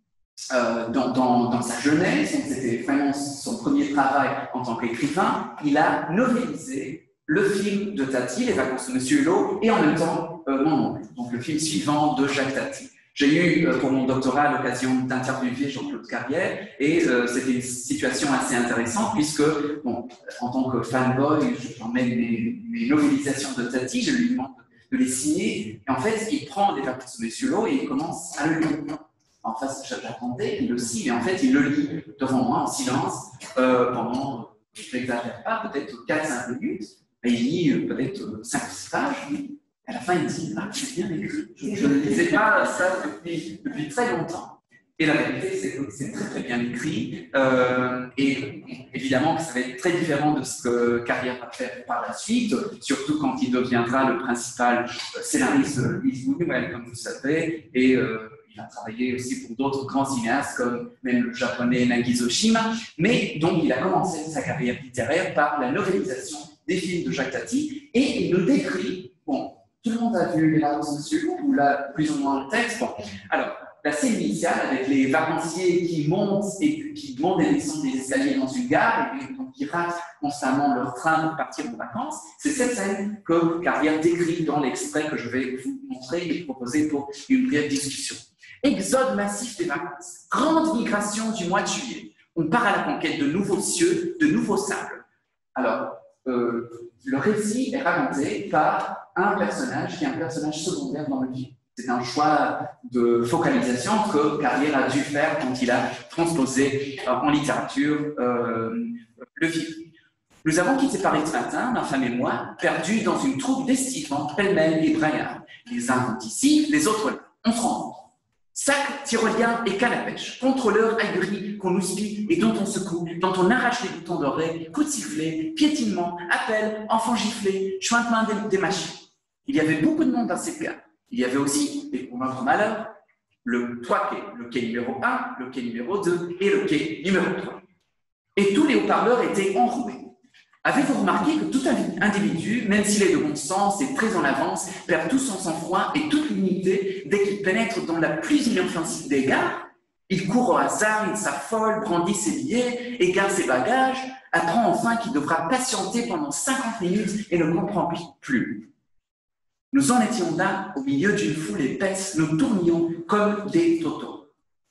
euh, dans, dans, dans sa jeunesse, c'était vraiment son premier travail en tant qu'écrivain, il a novélisé le film de Tati, Les vacances de Monsieur Hulot, et en même temps euh, Mon oncle, donc le film suivant de Jacques Tati. J'ai eu pour mon doctorat l'occasion d'interviewer Jean-Claude Carrière et euh, c'était une situation assez intéressante puisque, bon, en tant que fanboy, j'emmène mes, mes novélisations de Tati, je lui demande de les signer et en fait, il prend des vacances de Monsieur Hulot et il commence à le lire. En face, j'attendais, il le signe et en fait, il le lit devant moi en silence euh, pendant, je n'exagère pas, peut-être quatre à cinq minutes et il lit euh, peut-être cinq pages. À la fin, il dit « Ah, c'est bien écrit. Je ne lisais pas ça depuis, depuis très longtemps. » Et la vérité, c'est que c'est très très bien écrit. Euh, et évidemment que ça va être très différent de ce que Carrière va faire par la suite, surtout quand il deviendra le principal scénariste de Louise Buñuel, comme vous savez. Et euh, il a travaillé aussi pour d'autres grands cinéastes, comme même le japonais Nagisa Oshima. Mais donc, il a commencé sa carrière littéraire par la novélisation des films de Jacques Tati. Et il le décrit, bon, tout le monde a vu Les vacances de Monsieur Hulot ou là, plus ou moins le texte. Bon. Alors, la scène initiale avec les vacanciers qui montent et qui montent et descendent des escaliers dans une gare et donc qui ratent constamment leur train pour partir en vacances, c'est cette scène que Carrière décrit dans l'extrait que je vais vous montrer et proposer pour une brève discussion. Exode massif des vacances, grande migration du mois de juillet. On part à la conquête de nouveaux cieux, de nouveaux sables. Alors, euh, le récit est raconté par un personnage qui est un personnage secondaire dans le film. C'est un choix de focalisation que Carrière a dû faire quand il a transposé euh, en littérature euh, le film. Nous avons quitté Paris ce matin, ma femme et moi, perdus dans une troupe d'estivants, pêle-mêle et braillards. Les uns vont ici, les autres là. On se rencontre. Sac, tyrolien et canne à pêche, contrôleur aigri qu'on nous spie et dont on secoue, dont on arrache les boutons dorés, coups de sifflet, piétinement, appel, enfants giflés, chointement des, des machines. Il y avait beaucoup de monde dans cette gare. Il y avait aussi, et pour notre malheur, le trois quais, le quai numéro un, le quai numéro deux et le quai numéro trois. Et tous les haut-parleurs étaient enroués. Avez-vous remarqué que tout individu, même s'il est de bon sens et très en avance, perd tout son sang-froid et toute l'unité dès qu'il pénètre dans la plus inoffensive des gares? Il court au hasard, il s'affole, brandit ses billets, égare ses bagages, apprend enfin qu'il devra patienter pendant cinquante minutes et ne comprend plus. Nous en étions là, au milieu d'une foule épaisse, nous tournions comme des totaux.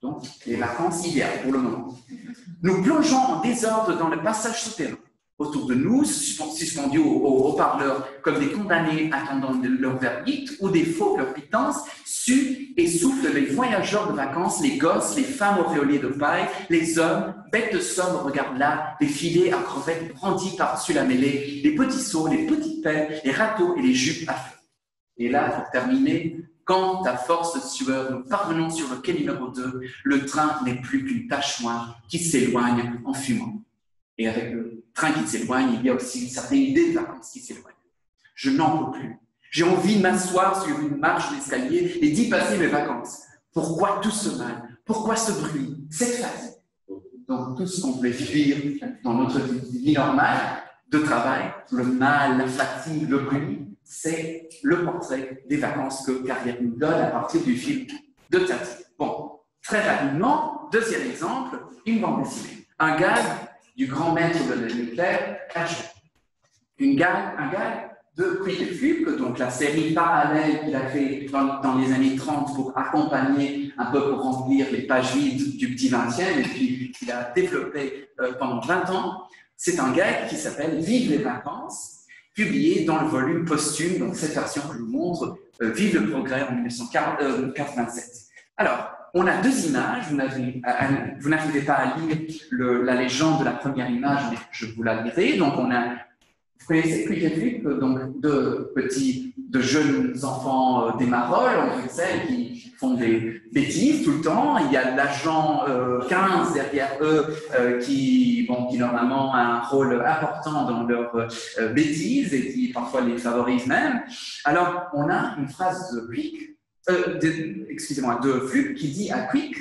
donc les vacances idéales pour le moment. Nous plongeons en désordre dans le passage souterrain. Autour de nous, suspendus au haut-parleur comme des condamnés attendant leur verdict ou des faux leur pitance, suent et soufflent les voyageurs de vacances, les gosses, les femmes auréolées de paille, les hommes, bêtes de somme, regardent là, les filets à crevettes brandis par-dessus la mêlée, les petits seaux, les petites pelles, les râteaux et les jupes à feu. Et là, pour terminer, quand à force de sueur, nous parvenons sur le quai numéro deux, le train n'est plus qu'une tache noire qui s'éloigne en fumant. Et avec le train qui s'éloigne, il y a aussi une certaine idée de vacances qui s'éloigne. Je n'en peux plus. J'ai envie de m'asseoir sur une marche d'escalier et d'y passer mes vacances. Pourquoi tout ce mal? Pourquoi ce bruit? Cette fatigue? Donc tout ce qu'on peut vivre dans notre vie normale de travail, le mal, la fatigue, le bruit, c'est le portrait des vacances que Carrière nous donne à partir du film de Tati. Bon, très rapidement, deuxième exemple, une bande dessinée. Un gag du grand maître de la nucléaire, Cajou. Une gag, un gag de Quick et Fuke, donc la série parallèle qu'il a fait dans, dans les années trente pour accompagner, un peu pour remplir les pages vides du petit vingtième, et puis qu'il a développé euh, pendant vingt ans. C'est un gag qui s'appelle Vive les vacances, publié dans le volume posthume, donc cette version que je vous montre, euh, Vive le progrès en mille neuf cent quatre-vingt-sept. Alors, on a deux images, vous n'arrivez pas à lire le, la légende de la première image, mais je vous la lirai. Donc, on a, vous connaissez Quick et Fuke, donc deux petits, de jeunes enfants euh, des Marolles en Bruxelles qui font des bêtises tout le temps. Il y a l'agent euh, quinze derrière eux euh, qui, bon, qui normalement a un rôle important dans leurs euh, bêtises et qui parfois les favorise même. Alors, on a une phrase de Quick, Euh, de, excusez-moi, de Fuke qui dit à Quick: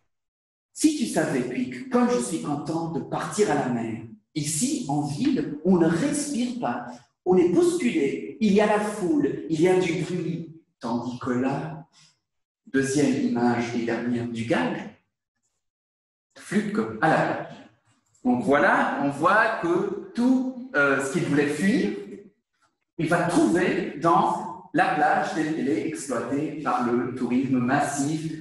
si tu savais, Quick, comme je suis content de partir à la mer. Ici, en ville, on ne respire pas, on est bousculé, il y a la foule, il y a du bruit. Tandis que là, deuxième image et dernière du gag, Fuke à la plage. Donc voilà, on voit que tout euh, ce qu'il voulait fuir, il va trouver dans la plage telle qu'elle est exploitée par le tourisme massif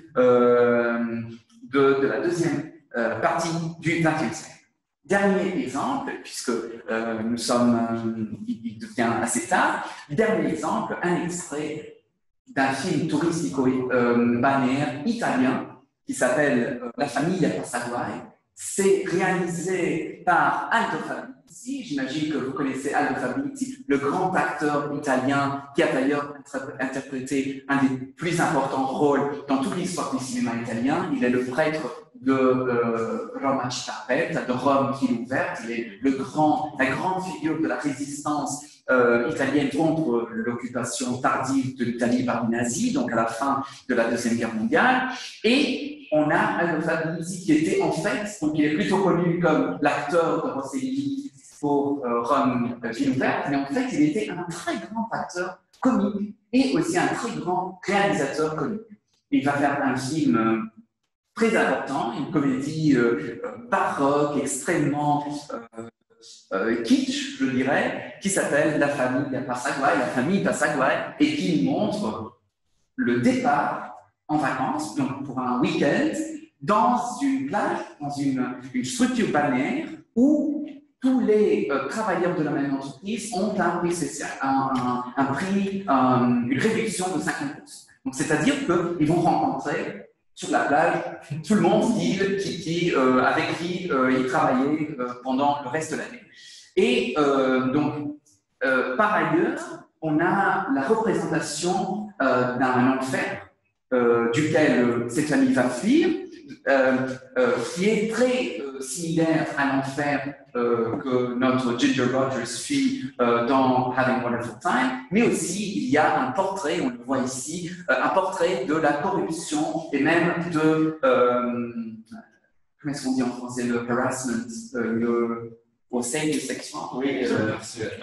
euh, de, de la deuxième euh, partie du vingtième siècle. Dernier exemple, puisque euh, nous sommes, euh, il, il devient assez tard, dernier exemple, un extrait d'un film touristico-balnéaire euh, italien qui s'appelle euh, La famille Passaguai. C'est réalisé par Aldo Fabrizi. J'imagine que vous connaissez Aldo Fabrizi, le grand acteur italien qui a d'ailleurs interprété un des plus importants rôles dans toute l'histoire du cinéma italien. Il est le prêtre de euh, Roma Città Aperta, de Rome ville ouverte. Il est le grand, la grande figure de la résistance euh, italienne contre l'occupation tardive de l'Italie par les nazis, donc à la fin de la Deuxième Guerre mondiale. Et on a Aldo Fabrizi qui était en fait, donc il est plutôt connu comme l'acteur de Rossellini pour euh, Rome ville ouverte, mais en fait il était un très grand acteur comique et aussi un très grand réalisateur comique. Il va faire un film euh, très important, une comédie euh, baroque, extrêmement euh, euh, kitsch, je dirais, qui s'appelle La famille Passaguai, la famille Passaguai, et qui montre le départ en vacances, donc pour un week-end, dans une plage, dans une, une structure balnéaire où tous les euh, travailleurs de la même entreprise ont un prix spécial, un, un, un prix, un, une réduction de cinquante pour cent. Donc, c'est-à-dire qu'ils vont rencontrer sur la plage tout le monde qui, qui, qui, euh, avec qui euh, ils travaillaient euh, pendant le reste de l'année. Et euh, donc, euh, par ailleurs, on a la représentation euh, d'un enfer euh, duquel euh, cette famille va fuir, euh, euh, qui est très euh, similaire à l'enfer euh, que notre Ginger Rogers fuit euh, dans Having a Wonderful Time, mais aussi il y a un portrait, on le voit ici, euh, un portrait de la corruption et même de, euh, comment est-ce qu'on dit en français, le harassment, euh, le conseil sexuel, oui, euh,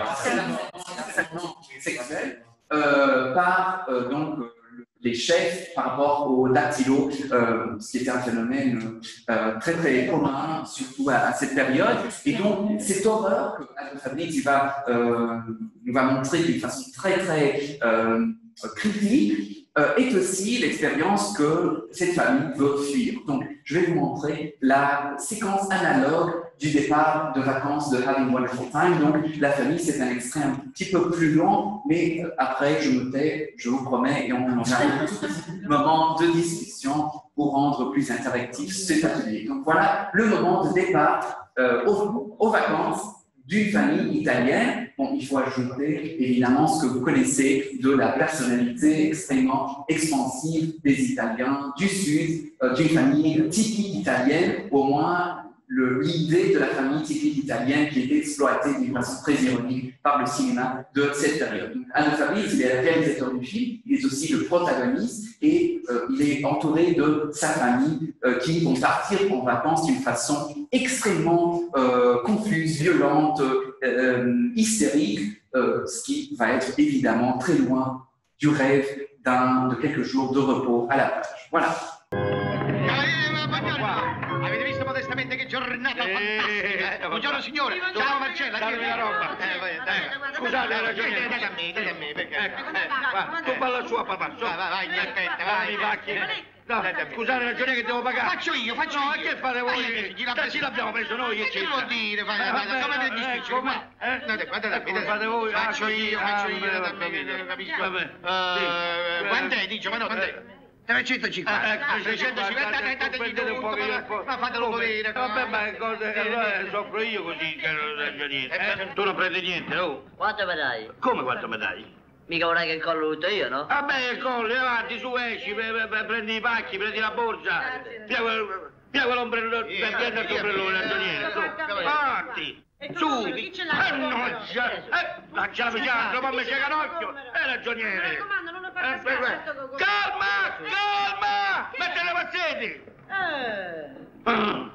harcèlement sexuel, euh, par euh, donc les chefs par rapport au dactylo, euh, ce qui était un phénomène euh, très très commun, surtout à, à cette période. Et donc, cette horreur que Aldo Fabrizi va, euh, nous va montrer d'une façon très très euh, critique, euh, est aussi l'expérience que cette famille veut fuir. Donc, je vais vous montrer la séquence analogue du départ de vacances de Having Wonderful Time. Donc, la famille, c'est un extrait un petit peu plus long, mais après, je me tais, je vous promets, et on aura un moment de discussion pour rendre plus interactif cet atelier. Donc, voilà le moment de départ euh, aux, aux vacances d'une famille italienne. Bon, il faut ajouter évidemment ce que vous connaissez de la personnalité extrêmement expansive des Italiens du Sud, euh, d'une famille typique italienne, au moins l'idée de la famille typique italienne qui est exploitée d'une façon très ironique par le cinéma de cette période. Hanno Fabrizi, il est le réalisateur du film, il est aussi le protagoniste et euh, il est entouré de sa famille euh, qui vont partir en vacances d'une façon extrêmement euh, confuse, violente, euh, hystérique, euh, ce qui va être évidemment très loin du rêve d'un, de quelques jours de repos à la plage. Voilà. Avete visto modestamente che giornata fantastica? Buongiorno signore, ciao Marcella, datemi la roba. Scusate, hai ragione. Date a me, date a me, perché? Tu balla su a papà, su. Vai, vai, vai, aspetta, vai. No, scusate, ragione che devo pagare. Faccio io, faccio no, io. che fate voi? Sì, l'abbiamo preso noi. Che vuol dire? Come mi dispiace? Guardate, guardate, fate voi. Faccio io, faccio io, capisco. Quant'è, dice, ma no, quant'è? trecentocinquanta. trecentocinquanta, datemi un po' che ma fatelo vedere. Vabbè, ma cose, allora soffro io così, che non reggo niente. Tu non prendi niente, oh. Quanto mi dai? Come quanto mi dai? Mica vorrei che collo tutto io, no? Vabbè, colli, avanti, su, esci, prendi i pacchi, prendi la borsa. Via quell'ombrello, prendi il tuo ombrellone, ragioniere, su. Avanti. Su, mannaggia, eh, lascia la pigiata, ma mi c'è canocchio, è ragioniere. Mi raccomando, non lo faccia Eh, scappare. calma, calma, metti le mazzetti. Ah.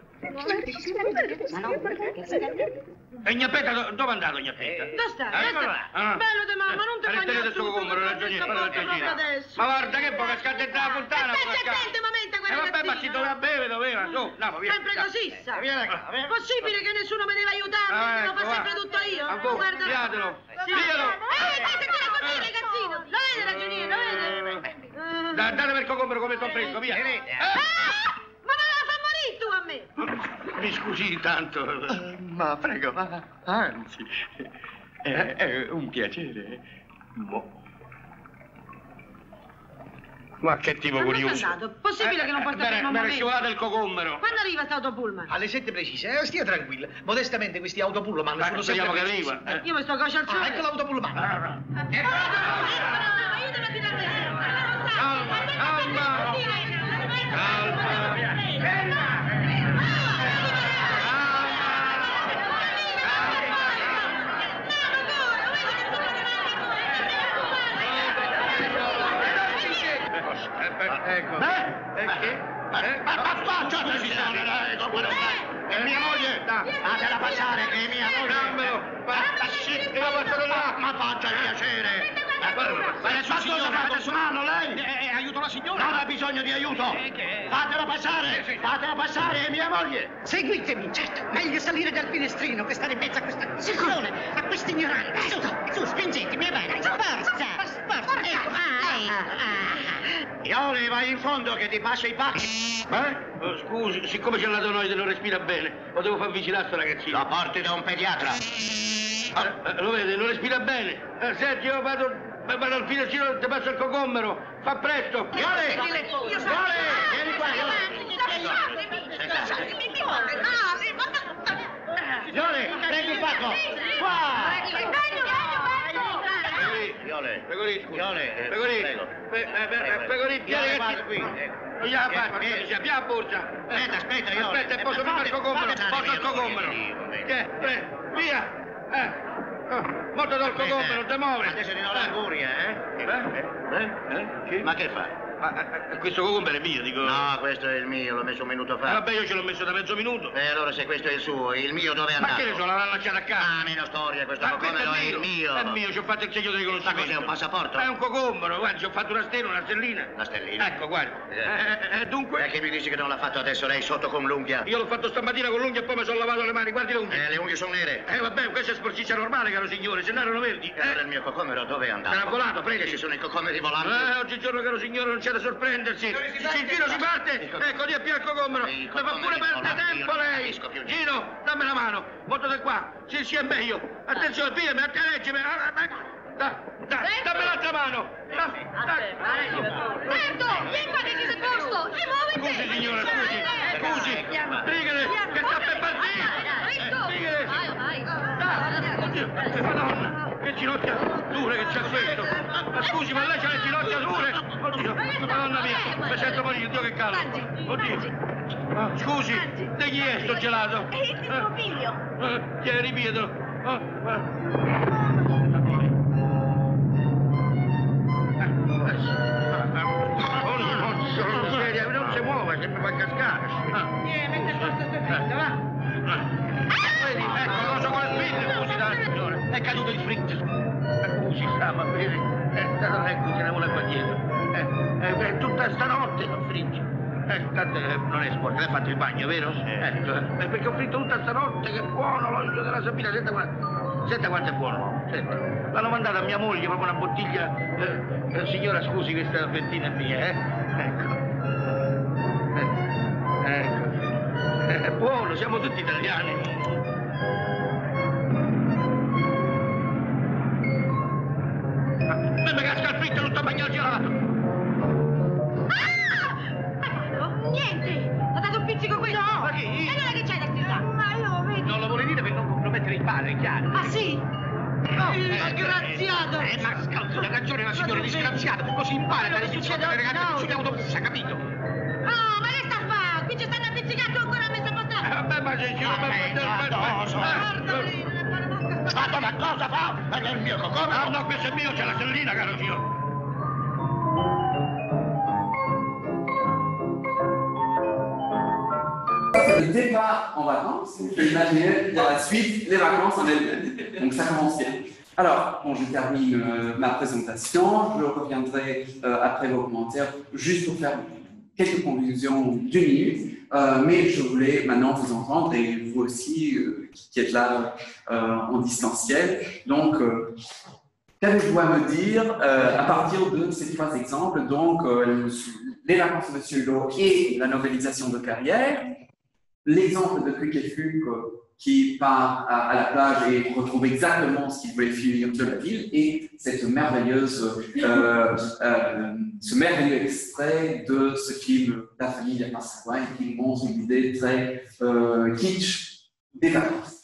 E Gnappetta, dove è andato Gnappetta? Dove sta? Eccolo là. Ah. Bello di mamma, non ti Eh, voglio tenete sto coccomero, ragioniere, parla ragioniere. Ma guarda che poca scadenza la puttana. Stai attento, momento, Eh quella vabbè, ma si doveva bere, doveva, su, andiamo, via. Sempre così, sa. Vieni qua, vieni. Possibile che nessuno me deve aiutare? Ah, Lo ecco, fa sempre va. tutto io? A voi, Guarda. piatelo, Sì. piatelo. Eh, dai, ancora così, ragazzino. Lo vede, ragioniere, lo vede? Eh. Da- Date per coccomero come sto fresco, via. Eh. Ah! Ma me la fa morire tu a me? Mi scusi tanto. Ma prego, ma anzi, è, è un piacere. Boh. Ma che tipo Ma dove è curioso. andato? Possibile che non porta me ne- fermo un me ne momento? scivolato il coccomero. Quando arriva sta autopullman? Alle sette precise, eh, stia tranquilla. Modestamente questi autopullman Ma sono speriamo sempre che precisi. arriva. eh. Io mi sto coscia al Ah, sole. ecco l'autopullman. Calma, Aiutami a tirare dentro. calma, calma. Ecco. Eh? Perché? Ma spacciate ci sono, è mia moglie! Fatela passare, che è mia moglie! Dammelo! Ma shit, Ma passate là! ma faccia il piacere! Ma adesso signore, fate su mano, lei! Eh, aiuto la signora! Non ha bisogno di aiuto! Fatela passare! Fatela passare, è mia moglie! Seguitemi, certo. Meglio salire dal finestrino che stare in mezzo a questa discussione, a questi ignoranti. Su, su, spingetemi avanti. Forza, forza. Ecco, ah, ah. Iole, vai in fondo che ti passo i pacchi! Eh? Oh, scusi, siccome c'è andato noi e non respira bene, potevo far vigilare sto ragazzino. Lo porti da un pediatra! Ah, eh, lo vede, non respira bene. Eh, senti, io vado, vado al finestrino, ti passo il coccomero. Fa presto. Iole! Iole! Vieni qua, Iole! Prendi il pacco! Qua! Iole! Pegorì, scusa. Iole! Pegorì, Prego. Pe- eh, eh, eh, Pegorì, vieni Iole, che guarda ti... qui! Non gliela faccio, Vieni. via, via la borsa. Aspetta, aspetta, Iole! Aspetta, posso fare il coccomero, posso il coccomero. Eh, eh, via. Eh, oh, molto dal coccomero, te muove. Adesso ti do l'anguria, eh? Eh? Eh? Eh? Sì? Ma che fai? Ma eh, questo cucumber è mio, dico. No, questo è il mio, l'ho messo un minuto fa. Eh, vabbè, io ce l'ho messo da mezzo minuto. E allora se questo è il suo, il mio dove è andato? Ma che ne so, l'hanno lasciato a casa. Ah, meno storia, questo Ma cocomero è, è il mio. È mio, ci ho fatto il segno di riconoscimento. Ma cos'è, un passaporto? È un cocomero, guarda, ci ho fatto una stella, una stellina. La stellina? Ecco, guarda. Eh. Eh, eh, dunque? E che mi dici che non l'ha fatto adesso lei sotto con l'unghia? Io l'ho fatto stamattina con l'unghia e poi mi sono lavato le mani, guardi le unghie. Eh, le unghie sono nere. Eh, vabbè, questa è sporcizia normale, caro signore, se no erano verdi. E allora il mio cocomero dove è andato? Se n'ha volato, prego. Che ci sono i cocomeri volanti? Eh, oggigiorno, caro signore, non c'è da sorprendersi. Si Gino, si parte! Ecco, di più al cocomero. Mi fa pure perdere tempo lei! Gino, dammi la mano. Portate qua. Sì, sì, è meglio. Attenzione, pigliami, accareggimi. Da, da, dammi l'altra mano. Da, da. Certo, vieni qua che ti sei posto. E muoviti. Scusi, signora, scusi. Scusi. Brighe, che sta per partire. Brighe. Da. Oddio, Madonna. Che ginocchia dure che c'è questo. Ma scusi, ma lei c'ha le ginocchia dure? Oddio, Madonna mia. Mi sento morire, Dio che caldo. Oddio. Ah, scusi, di chi è sto gelato? È il tuo figlio. Eh, tieni, Pietro. Ah, non si muove, che mi fa cascare. Vieni, metti a posto sto fritto, va. Vedi, ecco, cosa con le spille, scusi, dai, signore. È caduto il fritto. Scusi, sa, ma vedi, eh, non è così, ne vuole qua dietro. Eh, eh, tutta stanotte ho fritto. Eh, tanto eh, non è sporco, lei ha fatto il bagno, vero? Sì. Ecco, eh, perché ho fritto tutta stanotte, che buono l'olio della Sabina, senta quanto, senta quanto è buono, senta. L'hanno mandato a mia moglie proprio una bottiglia. Eh, eh, signora, scusi, questa fettina è mia, eh? Ecco. Eh, ecco. Eh, è buono, siamo tutti italiani. Ma mi casca il fritto, non sto bagnato gelato. Niente! Ho dato un pizzico qui! No! Ma chi? E allora che c'hai da gridare? Ma io lo vedi! Non lo vuole dire per non compromettere il padre, è chiaro? Ah sì? No, Disgraziato! Eh, ma scalzo, ha ragione la signora, disgraziato! Così impara dalle lezioni delle ragazze sugli autobus, ha capito? Oh, ma che sta a fare? Qui ci stanno a pizzicato ancora a messa a posto! Eh, vabbè, ma se io... Ma ma cosa fa? È il mio cocomero? Ah, no, questo è mio, c'è la stellina, caro signore! Le départ en vacances, imaginez dans la suite les vacances en elles-mêmes. Donc ça commence bien. Alors, bon, je termine euh, ma présentation, je reviendrai euh, après vos commentaires juste pour faire quelques conclusions d'une minute, euh, mais je voulais maintenant vous entendre et vous aussi euh, qui êtes là euh, en distanciel. Donc, euh, qu'avez-vous à me dire euh, à partir de ces trois exemples, donc euh, les vacances de Monsieur Hulot et la novélisation de carrière? L'exemple de Cricket Fugue qui part à, à la plage et retrouve exactement ce qu'il voulait fuir de la ville, et cette merveilleuse, euh, euh, ce merveilleux extrait de ce film La famille à Passaguay qui montre une idée très euh, kitsch des vacances.